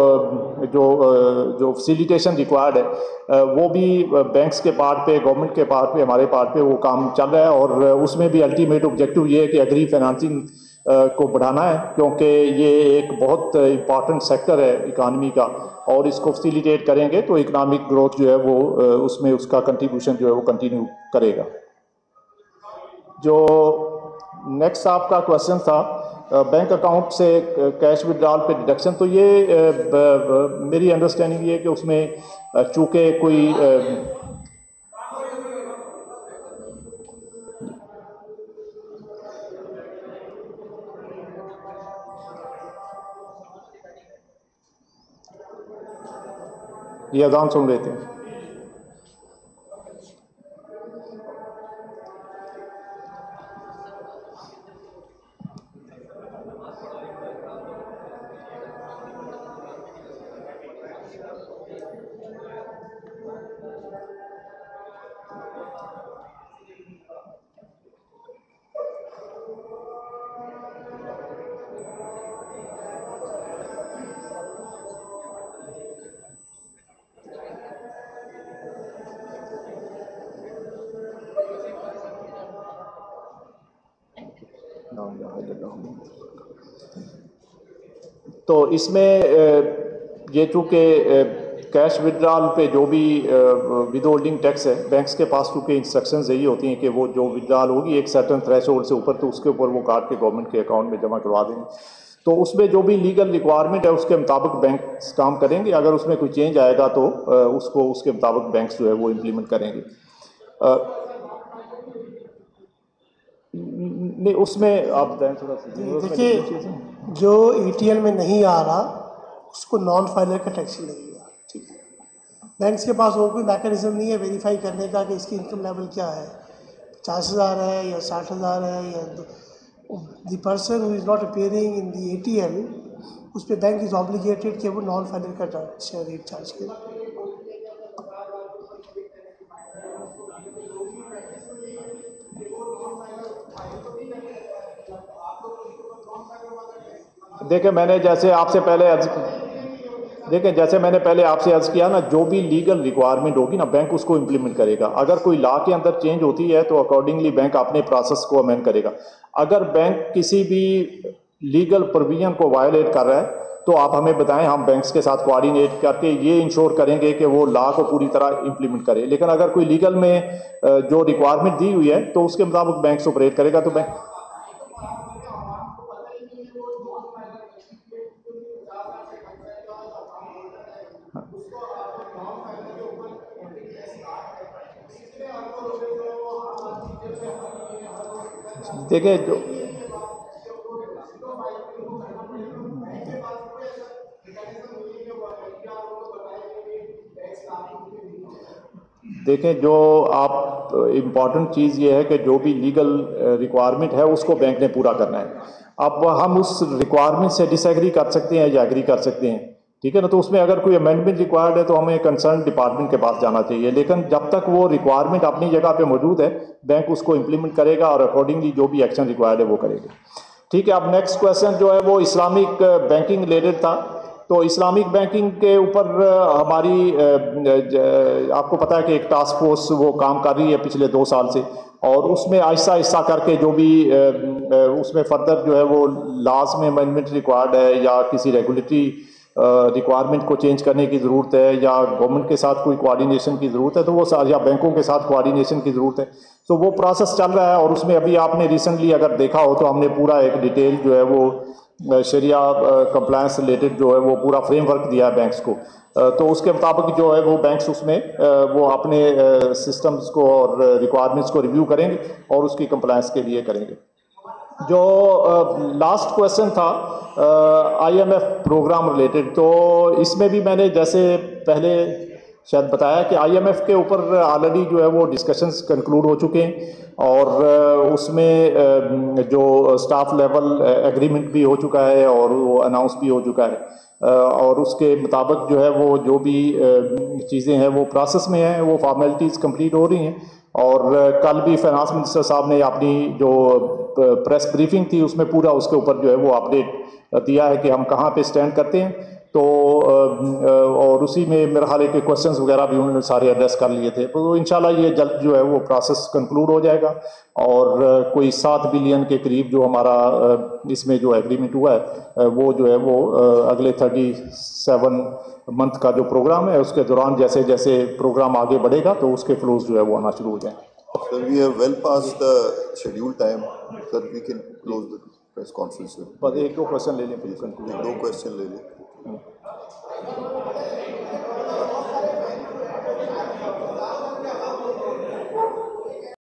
जो फैसिलिटेशन रिक्वायर्ड है वो भी बैंक्स के पार्ट पे, गवर्नमेंट के पार्ट पे, हमारे पार्ट पे वो काम चल रहा है, और उसमें भी अल्टीमेट ऑब्जेक्टिव ये है कि एग्री फाइनेंसिंग को बढ़ाना है, क्योंकि ये एक बहुत इम्पॉर्टेंट सेक्टर है इकानमी का, और इसको फैसिलिटेट करेंगे तो इकनॉमिक ग्रोथ जो है वो उसमें उसका कंट्रीब्यूशन जो है वो कंटिन्यू करेगा। जो नेक्स्ट आपका क्वेश्चन था बैंक अकाउंट से कैश विड्रॉल पे डिडक्शन, तो ये मेरी अंडरस्टैंडिंग ये है कि उसमें चूँकि कोई ये अजान सुन रहे थे। तो इसमें ये चूँकि कैश विड्रॉल पे जो भी विद होल्डिंग टैक्स है, बैंक्स के पास चूँकि इंस्ट्रक्शंस यही होती हैं कि वो जो विड्रॉल होगी एक सर्टन थ्रेशोल्ड से ऊपर, तो उसके ऊपर वो काट के गवर्नमेंट के अकाउंट में जमा करवा देंगे। तो उसमें जो भी लीगल रिक्वायरमेंट है उसके मुताबिक बैंक काम करेंगे, अगर उसमें कोई चेंज आएगा तो उसको उसके मुताबिक बैंक जो है वो इम्प्लीमेंट करेंगे। नहीं, उसमें आप बताएं थोड़ा सा। देखिए, जो ETL में नहीं आ रहा उसको नॉन फाइलर का टैक्स ही लगेगा, ठीक है। बैंक्स के पास और कोई मैकेनिज्म नहीं है वेरीफाई करने का कि इसकी इनकम लेवल क्या है, 50,000 है या 60,000 है, या the person who is not appearing in the ETL उस पर बैंक इज़ ऑब्लिगेटेड कि वो नॉन फाइलर का रेट चार्ज करे। देखिए, मैंने जैसे आपसे पहले जैसे मैंने पहले आपसे अर्ज किया ना, जो भी लीगल रिक्वायरमेंट होगी ना बैंक उसको इम्प्लीमेंट करेगा। अगर कोई लॉ के अंदर चेंज होती है तो अकॉर्डिंगली बैंक अपने प्रोसेस को अमेंड करेगा। अगर बैंक किसी भी लीगल प्रोविजन को वायलेट कर रहा है तो आप हमें बताएं, हम बैंक्स के साथ कोऑर्डिनेट करके ये इंश्योर करेंगे कि वो लॉ को पूरी तरह इम्प्लीमेंट करें। लेकिन अगर कोई लीगल में जो रिक्वायरमेंट दी हुई है तो उसके मुताबिक बैंक्स ऑपरेट करेगा। तो बैंक देखिए जो आप इम्पॉर्टेंट चीज़ ये है कि जो भी लीगल रिक्वायरमेंट है उसको बैंक ने पूरा करना है। अब हम उस रिक्वायरमेंट से डिसएग्री कर सकते हैं या एग्री कर सकते हैं, ठीक है ना। तो उसमें अगर कोई अमेंडमेंट रिक्वायर्ड है तो हमें कंसर्न डिपार्टमेंट के पास जाना चाहिए। लेकिन जब तक वो रिक्वायरमेंट अपनी जगह पे मौजूद है, बैंक उसको इम्प्लीमेंट करेगा और अकॉर्डिंगली जो भी एक्शन रिक्वायर्ड है वो करेगा, ठीक है। अब नेक्स्ट क्वेश्चन जो है वो इस्लामिक बैंकिंग रिलेटेड था। तो इस्लामिक बैंकिंग के ऊपर हमारी आपको पता है कि एक टास्क फोर्स वो काम कर रही है पिछले 2 साल से, और उसमें आहिस्ता आहिस्ता करके जो भी उसमें फर्दर जो है वो लॉज में अमेंडमेंट रिक्वायर्ड है या किसी रेगुलेटरी रिक्वायरमेंट को चेंज करने की ज़रूरत है या गवर्नमेंट के साथ कोई कोऑर्डिनेशन की ज़रूरत है, तो वो या बैंकों के साथ कोऑर्डिनेशन की ज़रूरत है, तो वो प्रोसेस चल रहा है। और उसमें अभी आपने रिसेंटली अगर देखा हो तो हमने पूरा एक डिटेल जो है वो शरिया कंप्लायंस रिलेटेड जो है वो पूरा फ्रेमवर्क दिया है बैंक्स को। तो उसके मुताबिक जो है वो बैंक्स उसमें वो अपने सिस्टम्स को और रिक्वायरमेंट्स को रिव्यू करेंगे और उसकी कंप्लायंस के लिए करेंगे। जो लास्ट क्वेश्चन था IMF प्रोग्राम रिलेटेड, तो इसमें भी मैंने जैसे पहले शायद बताया कि IMF के ऊपर ऑलरेडी जो है वो डिस्कशंस कंक्लूड हो चुके हैं और उसमें जो स्टाफ लेवल एग्रीमेंट भी हो चुका है और वो अनाउंस भी हो चुका है और उसके मुताबिक जो है वो जो भी चीज़ें हैं वो प्रोसेस में हैं, वो फॉर्मेलिटीज़ कंप्लीट हो रही हैं। और कल भी फाइनेंस मिनिस्टर साहब ने अपनी जो प्रेस ब्रीफिंग थी उसमें पूरा उसके ऊपर जो है वो अपडेट दिया है कि हम कहाँ पे स्टैंड करते हैं। तो और उसी में मेरे ख्याल के क्वेश्चंस वगैरह भी उन्होंने सारे एड्रेस कर लिए थे। तो इंशाल्लाह ये जल्द जो है वो प्रोसेस कंक्लूड हो जाएगा और कोई 7 बिलियन के करीब जो हमारा इसमें जो एग्रीमेंट हुआ है वो जो है वो अगले 37 मंथ का जो प्रोग्राम है उसके दौरान जैसे जैसे प्रोग्राम आगे बढ़ेगा तो उसके फ्लोज जो है वो आना शुरू हो जाएंगे। Sir, we have well past the scheduled time. Sir, we can close the press conference. बस एक दो क्वेश्चन ले लें फिर कंक्लूड। 2 क्वेश्चन ले लें।